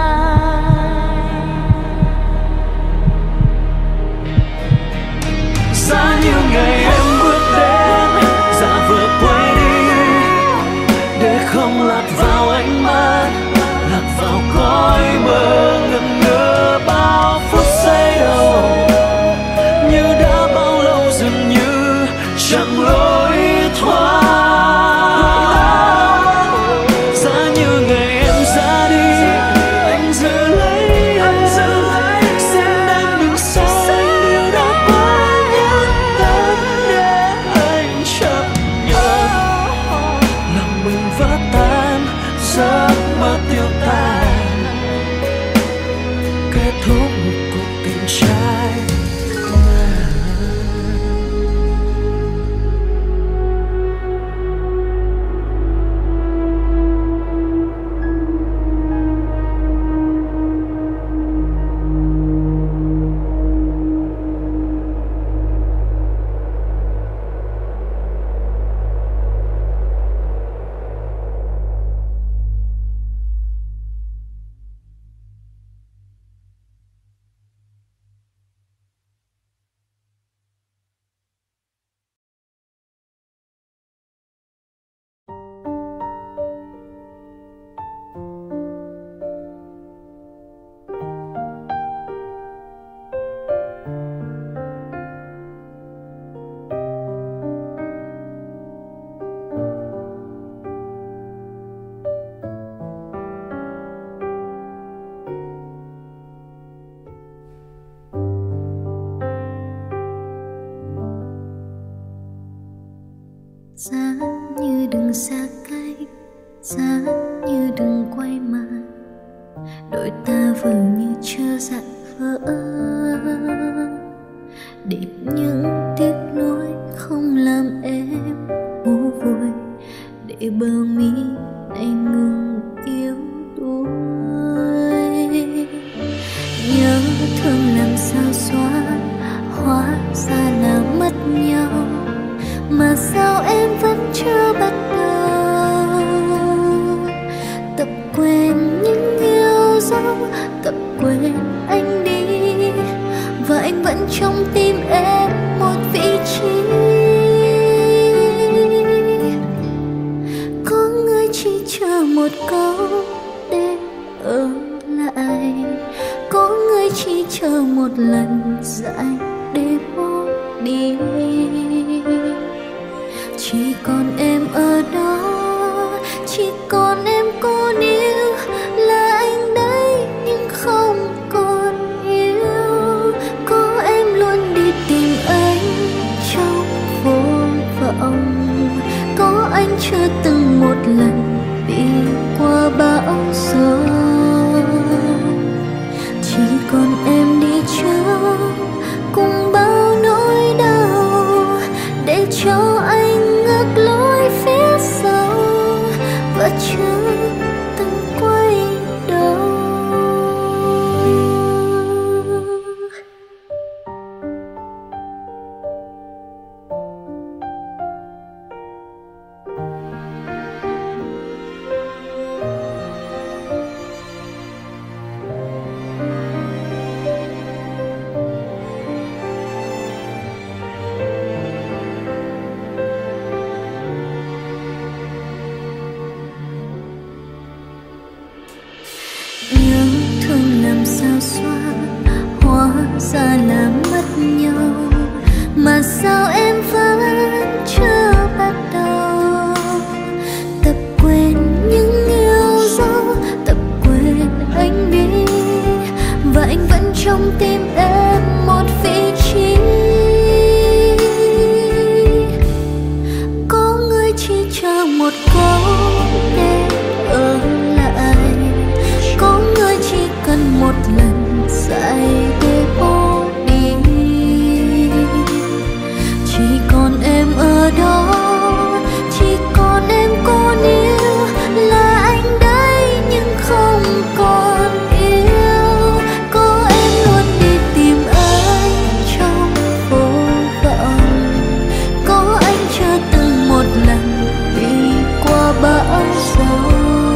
Giá như ngày em bước đến, dạ vừa quay đi, để không lạc vào ánh mắt, lạc vào cõi mơ ngẩn ngơ bao phút giây đầu. Như đã bao lâu dường như chẳng lối thoát. Giá như ngày em ra đi, anh giữ lấy em, xin em đừng xa điều đã quá nhớ em, để anh chấp nhận. Lòng mình vỡ tan, giấc mơ tiêu tan, kết thúc một cuộc tình trái ngang. Giá như đừng xa cách, giá như đừng quay mặt, đôi ta vừa như chưa dặn vỡ. Để những tiếc nuối không làm em ngu vội, để bờ mi này ngừng yếu đuối. Nhớ thương làm sao xóa, hóa ra là mất nhau. Mà sao em vẫn chưa bắt đầu tập quên những yêu dấu, tập quên anh đi, và anh vẫn trong tim em một vị trí. Có người chỉ chờ một câu để ở lại, có người chỉ chờ một lần dại để bỏ đi. Chỉ còn em ở đó, chỉ còn em cô níu là anh đấy, nhưng không còn yêu. xa làm mất nhau, mà sao em vẫn chưa bắt đầu tập quên những yêu dấu, tập quên anh đi, và anh vẫn trong tim em một vị trí. Có người chỉ chờ một câu để ở lại, có người chỉ cần một lần dạy để bỏ đi. Chỉ còn em ở đó, chỉ còn em cô níu, là anh đây nhưng không còn yêu. Có em luôn đi tìm anh trong vô vọng, có anh chưa từng một lần đi qua bão giông.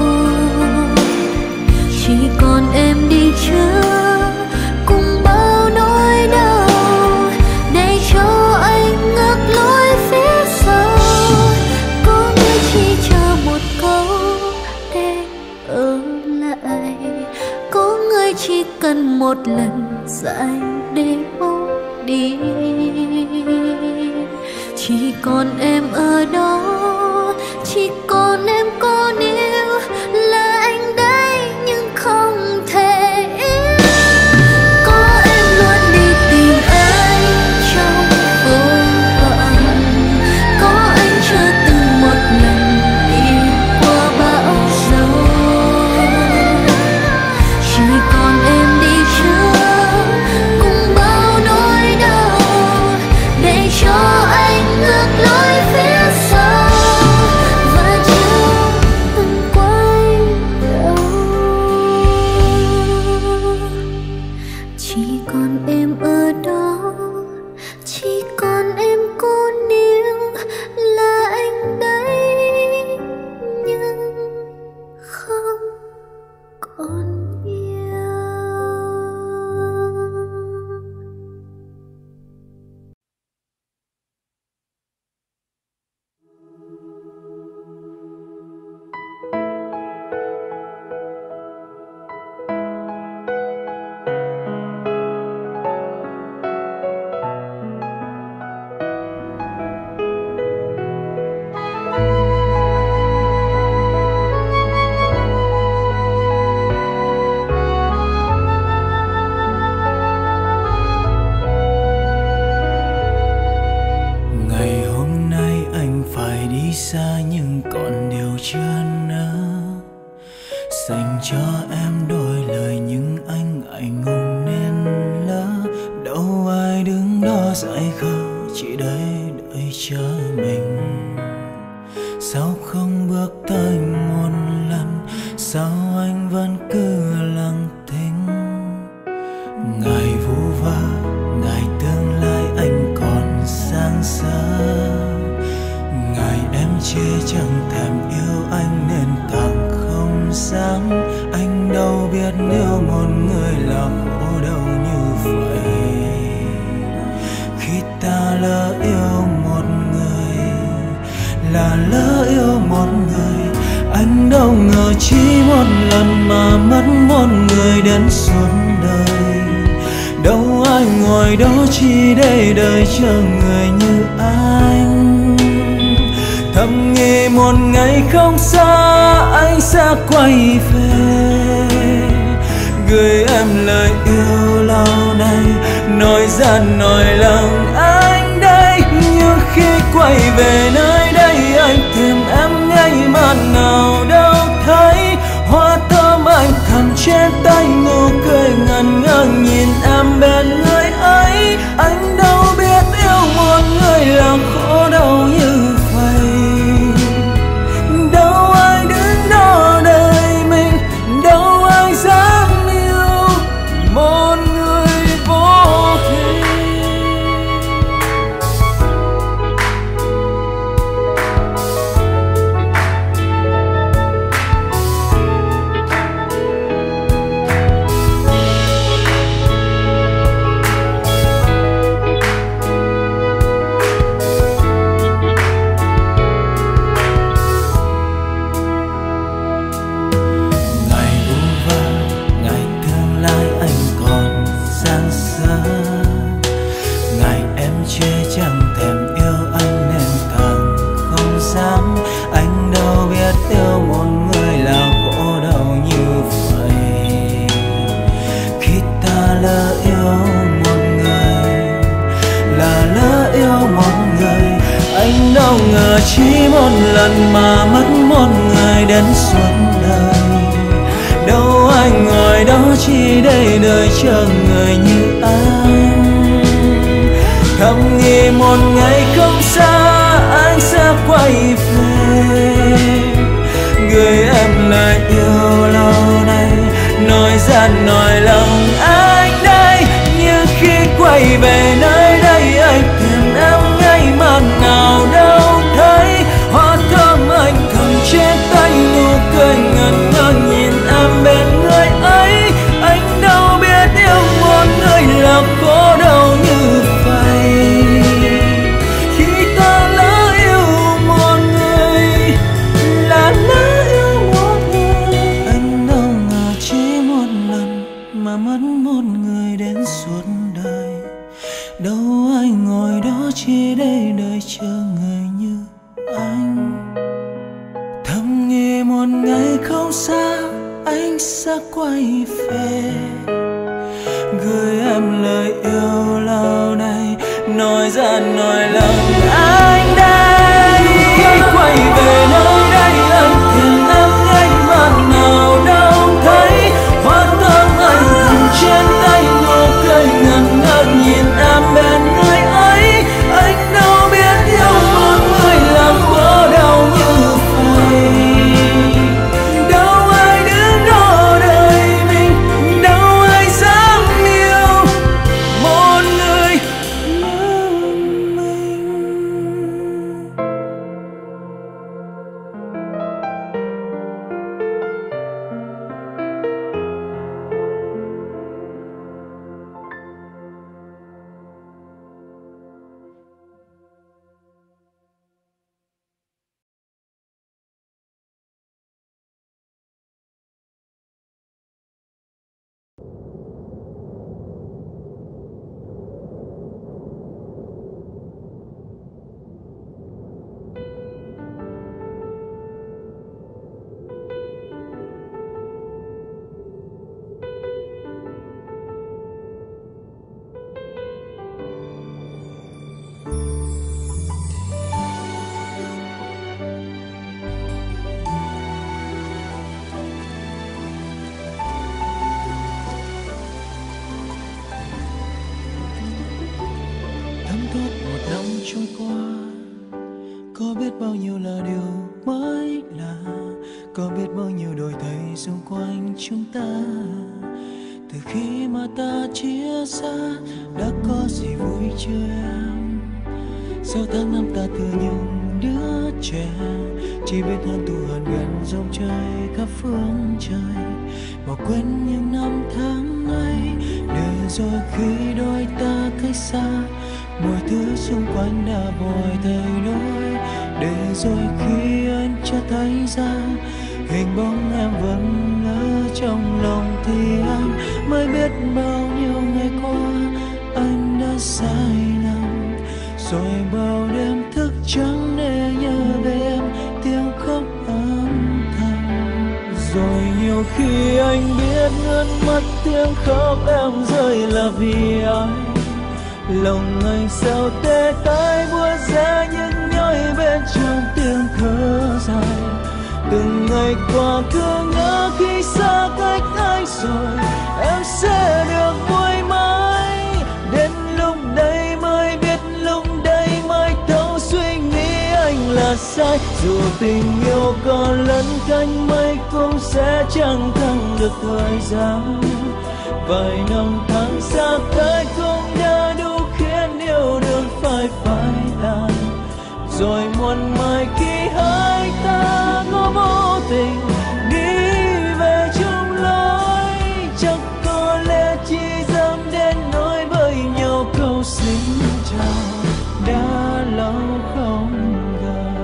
Chỉ còn em đi trước cùng bao nỗi đau, để cho anh ngược lối phía sau. Có người chỉ chờ một câu để ở lại, có người chỉ cần một lần dạy để bỏ đi. Chỉ còn em ở đó, chỉ còn em cô níu, là anh đây nhưng không thể yêu. Có em luôn đi tìm anh trong vô vọng, có anh chưa từng một lần đi qua bão giông. Chỉ còn em đi trước cùng bao nỗi đau, để cho anh ngược lối phía sau và chưa từng quay đầu. Chỉ còn em ở đó, chỉ còn em cô níu, là anh đây nhưng không còn yêu. Ngày hôm nay anh phải đi xa nhưng còn điều chưa nỡ dành cho em đôi lời, nhưng anh ngại ngùng nên lỡ. Đâu ai đứng đó dạy khờ, chỉ đây đợi chờ mình. Sao không bước tới một lần, sao anh vẫn cứ lặng thinh. Ngày vu vơ, ngày tương lai anh còn sáng sớm. Ngày em chê chẳng thèm yêu anh nên càng không dám. Anh đâu biết yêu một người là khổ đau như vậy. Khi ta lỡ yêu một người là lỡ yêu một người, anh đâu ngờ chỉ một lần mà mất một người đến suốt đời. Đâu ai ngồi đó chỉ để đợi chờ người như anh. Thầm nghĩ một ngày không xa anh sẽ quay về, gửi em lời yêu lâu nay, nói ra nói lòng anh đây. Nhưng khi quay về nơi đây anh tìm em ngay mà nào đâu thấy. Hoa thơm anh cầm trên tay, nụ cười ngần ngơ nhìn em bên người ấy. Anh đâu biết yêu một người là khổ đau như vậy. Đâu ai đứng đó đợi mình, đâu ai dám yêu một người vô hình. Ngày vu vơ, ngày tương lai anh còn dang dở. chỉ một lần mà mất một người đến suốt đời. Đâu anh ngồi đó chỉ để đợi chờ người như anh. Thầm nghĩ một ngày không xa anh sẽ quay về, gửi em lời yêu lâu nay, nói ra nỗi lòng anh đây. Như khi quay về nơi đây anh tìm em ngay mà nào đâu thấy hoa thơm anh cầm trên tay, nụ cười ngẩn ngơ nhìn em bên người ấy. Anh đâu biết yêu một người là khổ đau như vậy. Khi ta lỡ yêu một người là lỡ yêu một người. Anh đâu ngờ chỉ một lần mà mất một người đến suốt đời. Đâu anh ngồi đó chỉ để đợi chờ người như anh. Thầm nghĩ một ngày không xa anh sẽ quay về, gửi em lời yêu lâu nay, nói ra nỗi lòng anh đây. Khi quay về nơi đây anh tìm em ngay mà nào đâu thấy hoa thơm anh cầm trên tay, nụ cười ngẩn ngơ nhìn em bên người ấy. Anh đâu biết yêu một người làm khổ đau như vậy. Đâu ai đứng đó đợi mình, đâu ai dám yêu một người như mình. Thấm thoát một năm trôi qua, có biết bao nhiêu là điều mới lạ, có biết bao nhiêu đổi thay xung quanh chúng ta. Từ khi mà ta chia xa, đã có gì vui chưa em? Sau tháng năm ta thừa những đứa trẻ, chỉ biết hơn thù hận gần dòng trời khắp phương trời, bỏ quên những năm tháng ấy. Để rồi khi đôi ta cách xa, mọi thứ xung quanh đã vội thay đổi. Để rồi khi anh cho thấy ra hình bóng em vẫn ở trong lòng, thì anh mới biết bao nhiêu ngày qua anh đã sai lầm. Rồi bao đêm thức trắng để nhớ về em, tiếng khóc âm thầm. Rồi nhiều khi anh biết ngân mất tiếng khóc em rơi là vì ai. Lòng anh sao tê tái buốt ra những nhói bên trong tiếng thở dài. Từng ngày qua cứ ngỡ khi xa cách anh rồi em sẽ được vui mãi. Đến lúc đây mới biết, lúc đây mới thấu suy nghĩ anh là sai. Dù tình yêu có lấn cánh mây cũng sẽ chẳng thắng được thời gian. Vài năm tháng xa cách cũng đã đủ khiến yêu đương phải tàn. Rồi muộn mãi khi hai ta có vô tình đi về chung lối, chắc có lẽ chỉ dám đến nói với nhau câu xin chào đã lâu không gặp.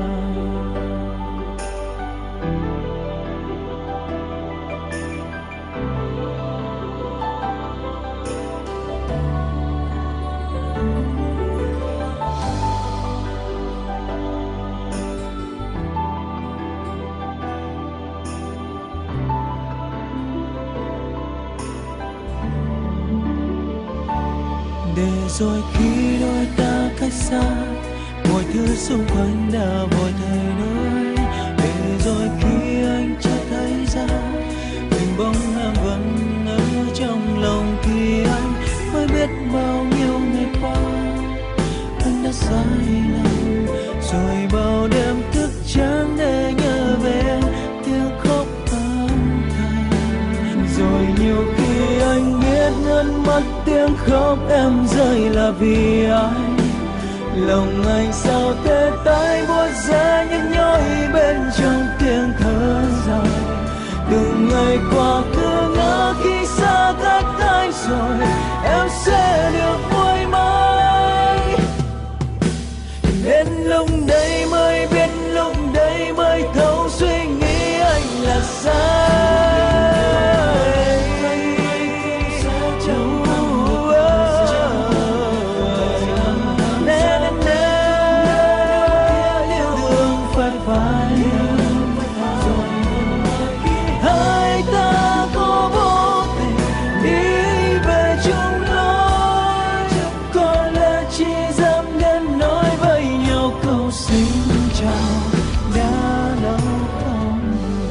Để rồi khi đôi ta cách xa, mọi thứ xung quanh đã vội thay đổi, để rồi khi anh chưa thấy ra hình bóng em vẫn ở trong lòng, thì anh mới biết bao nhiêu ngày qua anh đã sai lầm. Rồi bao đêm thức trắng để nhớ về tiếng khóc âm thầm, rồi nhiều khi anh biết ngân mất tiếng khóc em rơi là vì ai. Lòng anh sao thế tay buốt giá những nhói bên trong tiếng thở dài. Từng ngày qua cứ ngỡ khi xa cách anh rồi em sẽ được vui mãi. Đến lúc đây mới biết, lúc đây mới thấu suy nghĩ anh là sai. Hai ta có vô tình đi về chung lối, có lẽ chỉ dám đến nói với nhau câu xin chào đã lâu không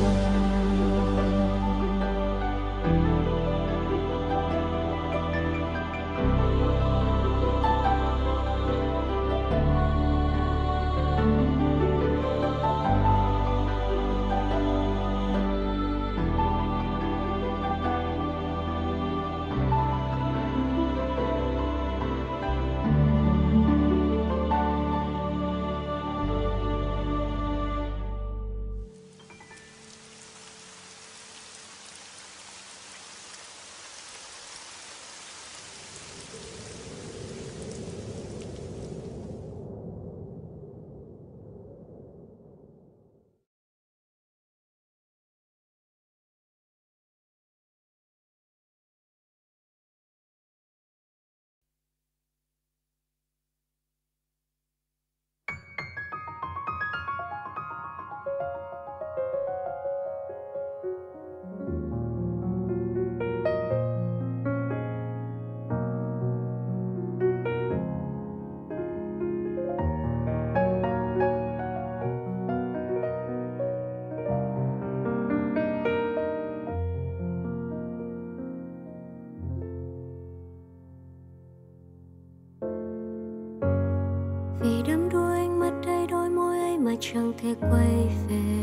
chẳng thể quay về,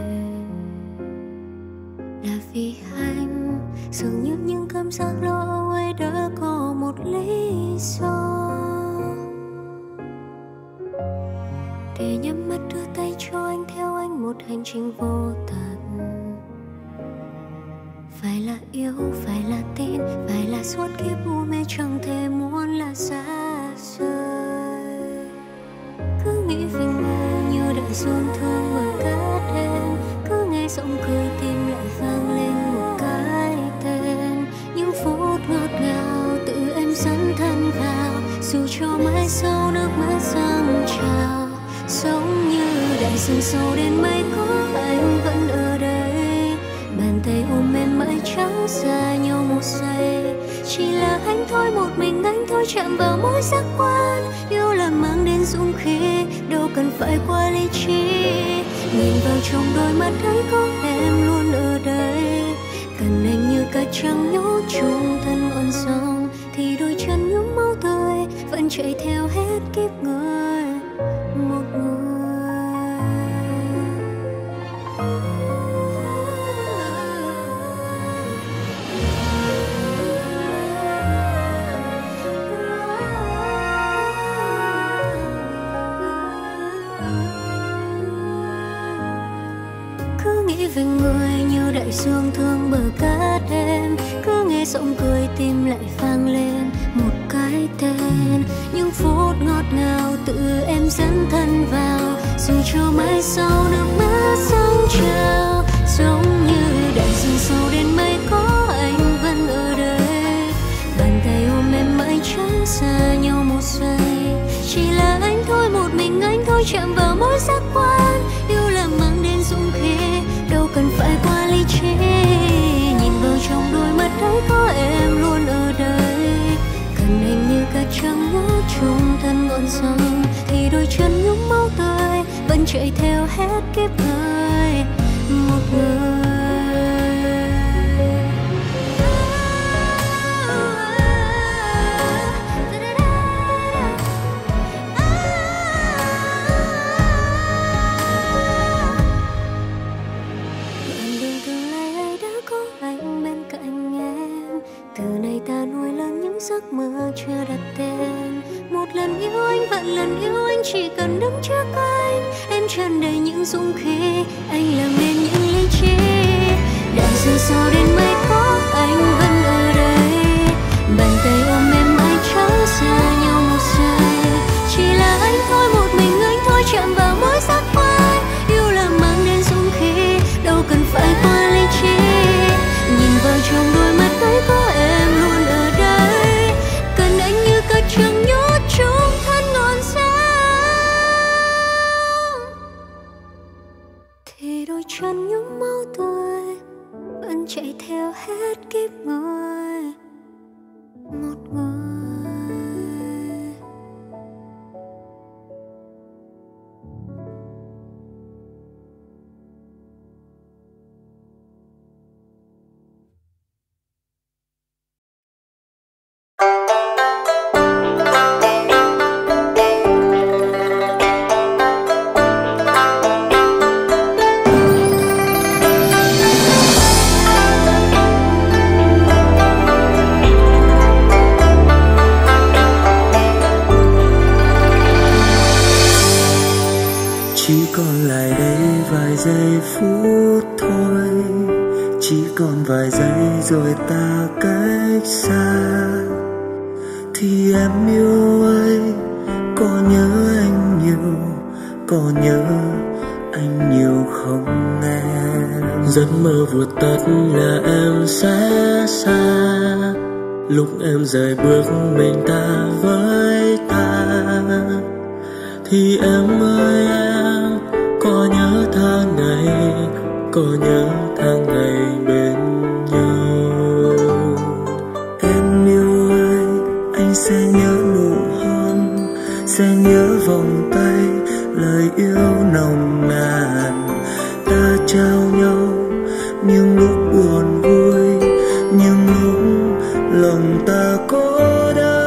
là vì anh dường như những cảm giác lo âu ấy đã có một lý do để nhắm mắt đưa tay cho anh theo anh một hành trình vô tận. Phải là yêu, phải là tin, phải là suốt kiếp u mê chẳng thể muốn là xa rời. Cứ nghĩ về người như đại dương thương bờ cát đen, cứ nghe giọng cười tim lại vang lên một cái tên. Những phút ngọt ngào tự em dẫn thân vào, dù cho mãi sau nước mắt dâng trào. Giống như đại dương sâu đến mấy có anh vẫn ở đây, bàn tay ôm em mãi trắng xa nhau một giây. Chỉ là anh thôi, một mình anh thôi, chạm vào mỗi giác quan. Yêu là mang đến dũng khí, đâu cần phải qua lý trí. Nhìn vào trong đôi mắt thấy có em luôn ở đây, cần anh như cả trăng nhốt chung thân ngọn sông. Thì đôi chân nhuốm máu tươi vẫn chạy theo hết kiếp người, một người. Về người như đại dương thương bờ cát đêm, cứ nghe giọng cười tim lại vang lên một cái tên. Những phút ngọt ngào tự em dẫn thân vào, dù cho mãi sau nước mắt dâng trào. Giống như đại dương sâu đến mấy có anh vẫn ở đây, bàn tay ôm em mãi trắng xa nhau một giây. Chỉ là anh thôi, một mình anh thôi, chạm vào mỗi giác quan. Yêu là mang đến dũng khí, đâu cần phải qua lý trí. Nhìn vào trong đôi mắt thấy có em luôn ở đây, cần anh như cả trăng nhớ chung thân ngọn sông. Thì đôi chân nhuốm máu chạy theo hết kiếp người một người. Giấc mơ chưa đặt tên, một lần yêu anh vạn lần yêu anh, chỉ cần đứng trước anh em tràn đầy những dũng khí, anh làm nên những lý trí. Đã giờ sao đến mấy có anh vẫn ở đây, bàn tay ôm em mãi chẳng xa nhau một giây. Chỉ là anh thôi, một mình anh thôi, chạm vào mỗi giác quan. Yêu là mang đến dũng khí, đâu cần phải qua lý trí. Nhìn vào trong đôi mắt ấy có em luôn ở đây, cần anh như cả trăng nhốt chung thân ngọn sáng. Thì đôi chân những máu tươi vẫn chạy theo hết kiếp người một người. Giây phút thôi, chỉ còn vài giây rồi ta cách xa. Thì em yêu anh, có nhớ anh nhiều, có nhớ anh nhiều không em? Giấc mơ vụt tắt là em sẽ xa, lúc em rời bước mình ta với ta. Thì em ơi em, có nhớ tháng ngày, có nhớ tháng ngày bên nhau. Em yêu anh sẽ nhớ nụ hôn, sẽ nhớ vòng tay, lời yêu nồng nàn ta trao nhau. Nhưng lúc buồn vui, nhưng lúc lòng ta cô đơn.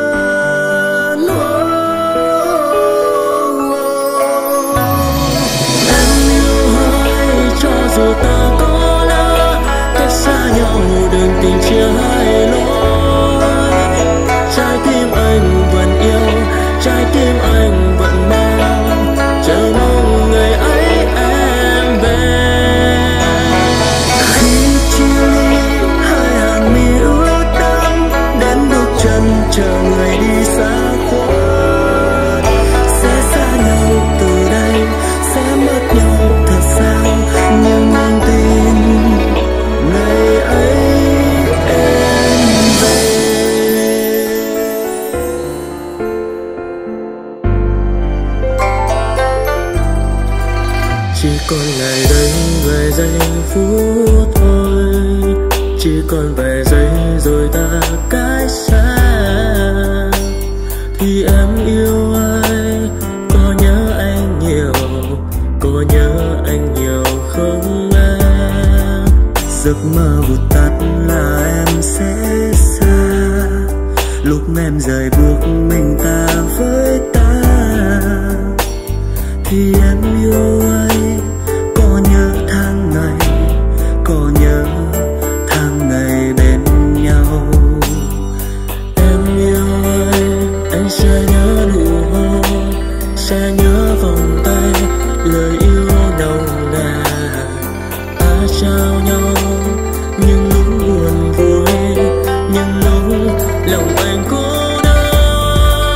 Dù ta có lỡ cách xa nhau, đường tình chia hai lối. Trái tim anh vẫn yêu, trái tim anh vẫn mong, chờ mong ngày ấy em về. Khi chia ly hai hàng mi ướt đẫm, đến bước chân chờ người đi xa khuất. Sẽ xa nhau từ đây, sẽ mất nhau thật sao? Nhưng anh tin ngày ấy em về. Chỉ còn ngày đây vài giây phút thôi, chỉ còn vài giây rồi ta cách xa. Thì em yêu ai, có nhớ anh nhiều, có nhớ anh nhiều không em? Giấc mơ vụt tắt là em sẽ xa, lúc em rời bước mình ta với ta. Thì em yêu ai, có nhớ tháng ngày, có nhớ tháng ngày bên nhau. Em yêu anh sẽ nhớ nụ hôn, sẽ nhớ vòng tay, lời yêu nồng nàn ta trao nhau. Nhưng lúc buồn vui, nhưng lúc lòng anh cô đơn.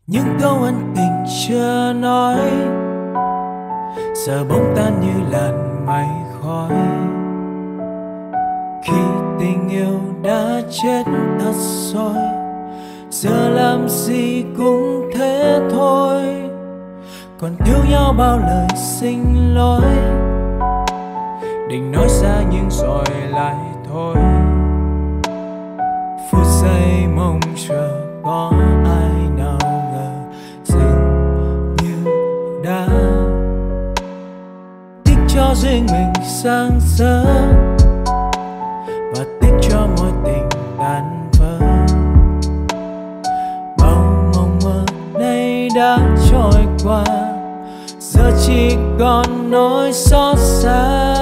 những câu ân tình chưa nói giờ bỗng tan như làn mây khói. Khi tình yêu đã chết thật rồi, giờ làm gì cũng thế thôi. Còn thiếu nhau bao lời xin lỗi, định nói ra nhưng rồi lại thôi. Phút giây mong chờ có ai nào ngờ dường như đã tích cho riêng mình sang sớm và tích cho mối tình tan vỡ. Bao mộng mơ nay đã trôi qua, giờ chỉ còn nỗi xót xa.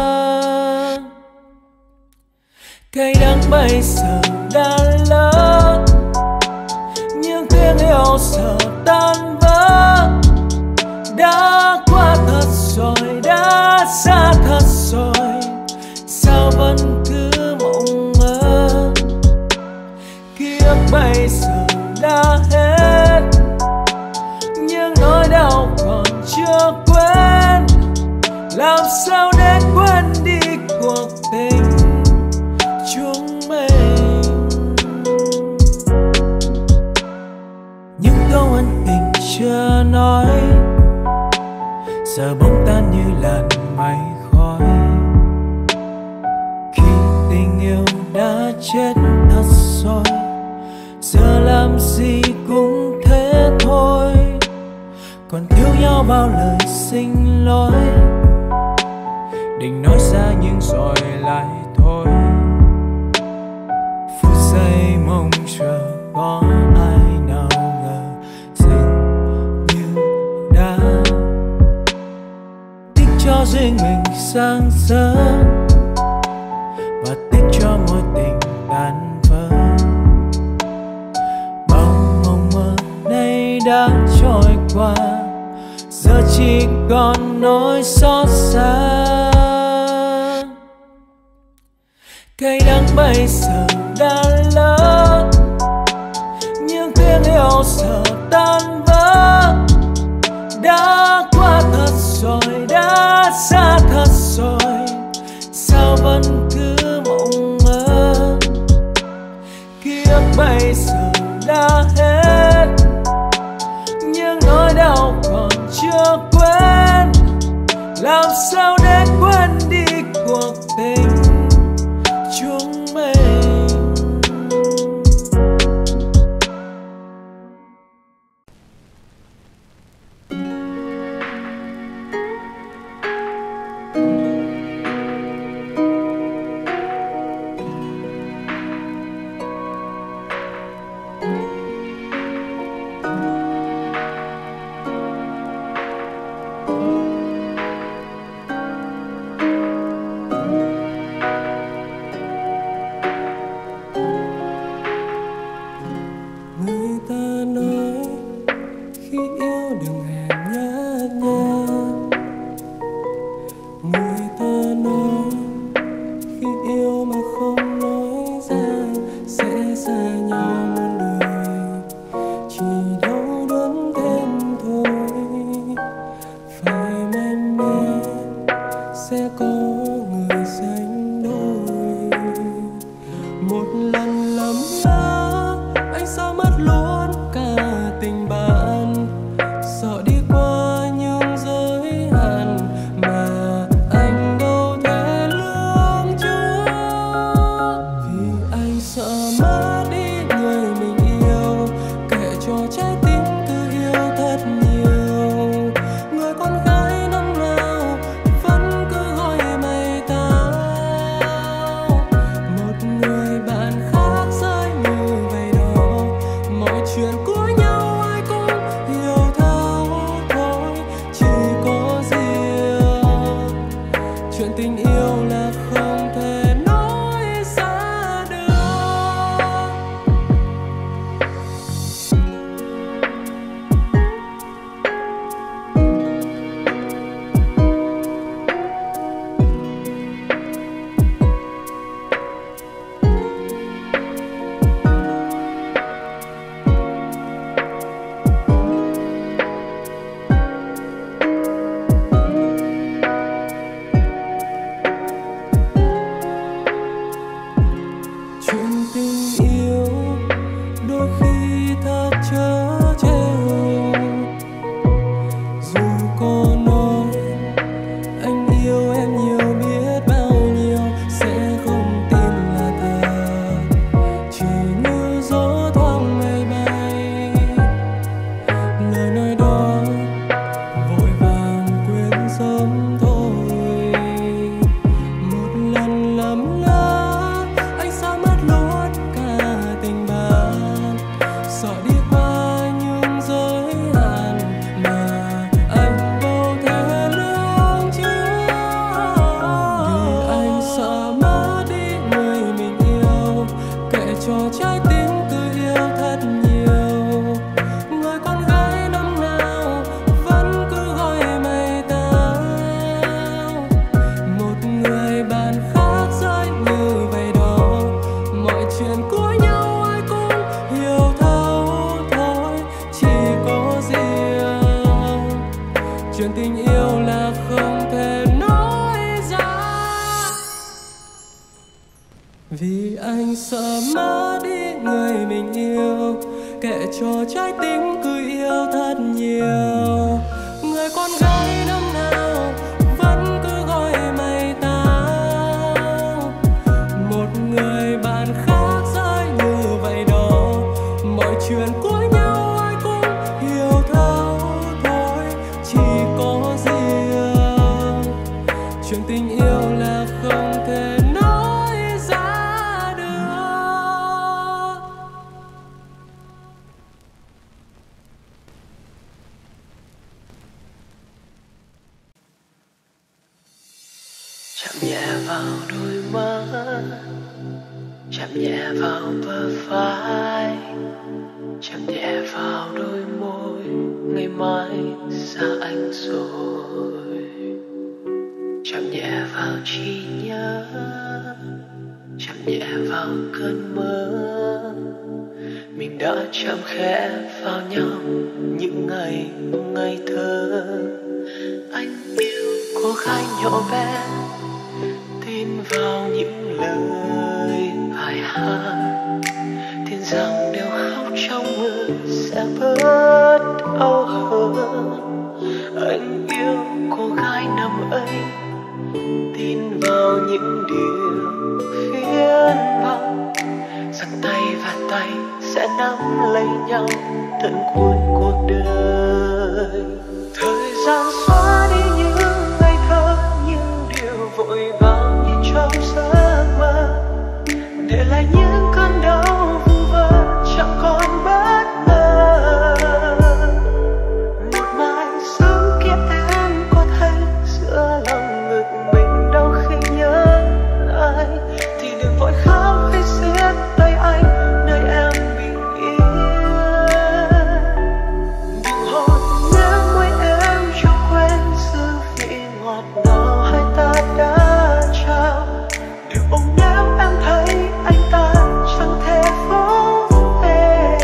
Cay đắng bây giờ đã lớn, nhưng tiếng yêu giờ tan vỡ. Đã qua thật rồi, đã xa thật rồi, sao vẫn cứ mộng mơ. Ký ức bây giờ đã hết, nhưng nỗi đau còn chưa quên. Làm sao để quên đi cuộc tình chúng mình. Những câu ân tình chưa nói giờ bỗng tan như làn mây khói. Khi tình yêu đã chết thật rồi, giờ làm gì cũng thế thôi. Còn thiếu nhau bao lời xin lỗi, định nói ra nhưng rồi lại thôi. Phút giây mong chờ có ai nào ngờ dường như đã tích cho riêng mình sang sớm và tích cho mối tình tan vỡ. Bao mộng mơ nay đã trôi qua, giờ chỉ còn nỗi xót xa. Cay đắng bây giờ đã lớn, nhưng tiếng yêu giờ tan vỡ. Đã qua thật rồi, đã xa thật rồi, sao vẫn cứ mộng mơ. Ký ức bây giờ đã hết, nhưng nỗi đau còn chưa quên. Làm sao để quên đi cuộc tình chúng mình. Vì anh sợ mất đi người mình yêu, kệ cho trái tim cứ yêu thật nhiều. Người con gái năm nào vẫn cứ gọi mày tao, một người bạn khác rơi như vậy đó. Mọi chuyện của nhau ai cũng hiểu thấu thôi, chỉ có riêng chuyện tình yêu là không thể nói ra được. Chạm nhẹ vào đôi mắt, chạm nhẹ vào bờ vai, chạm nhẹ vào đôi môi. Ngày mai xa anh rồi, chạm nhẹ vào trí nhớ, chạm nhẹ vào cơn mơ. Mình đã chạm khẽ vào nhau những ngày ngây thơ. Anh yêu cô gái nhỏ bé, tin vào những lời bài hát, tin rằng nếu khóc trong mưa sẽ bớt đau hơn. Anh yêu cô gái năm ấy, tin vào những điều phiền vọng, rằng tay và tay sẽ nắm lấy nhau tận cuối cuộc đời. Thời gian xóa đi những ngày thơ, những điều vội vàng như trong giấc mơ, để lại những cơn đau vu vơ chẳng còn bất ngờ. Một mai sớm kia em có thấy giữa lòng ngực mình đau khi nhớ ai, thì đừng vội khóc hay siết tay anh nơi em bình yên. Đừng hôn nhớ môi em cho quên dư vị ngọt ngào hai ta đã trao. Đừng ôm nếu em thấy anh ta chẳng thể vỗ về.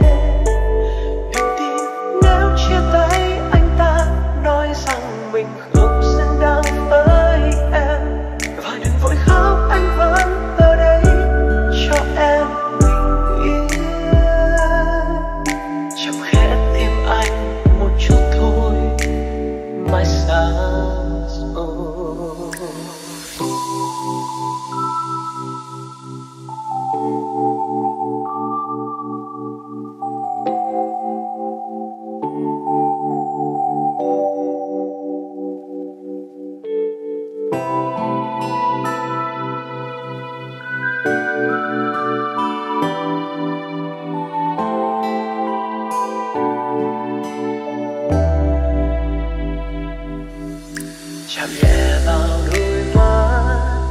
Đừng tin nếu chia tay anh ta nói rằng mình không xứng đáng với em. Và đừng vội khóc, anh vẫn ở đây cho em bình yên. Chạm khẽ tim anh một chút thôi, mai xa rồi. Chạm nhẹ vào đôi mắt,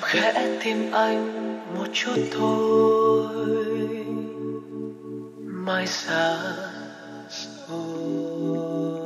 khẽ tìm anh một chút thôi, mai xa rồi.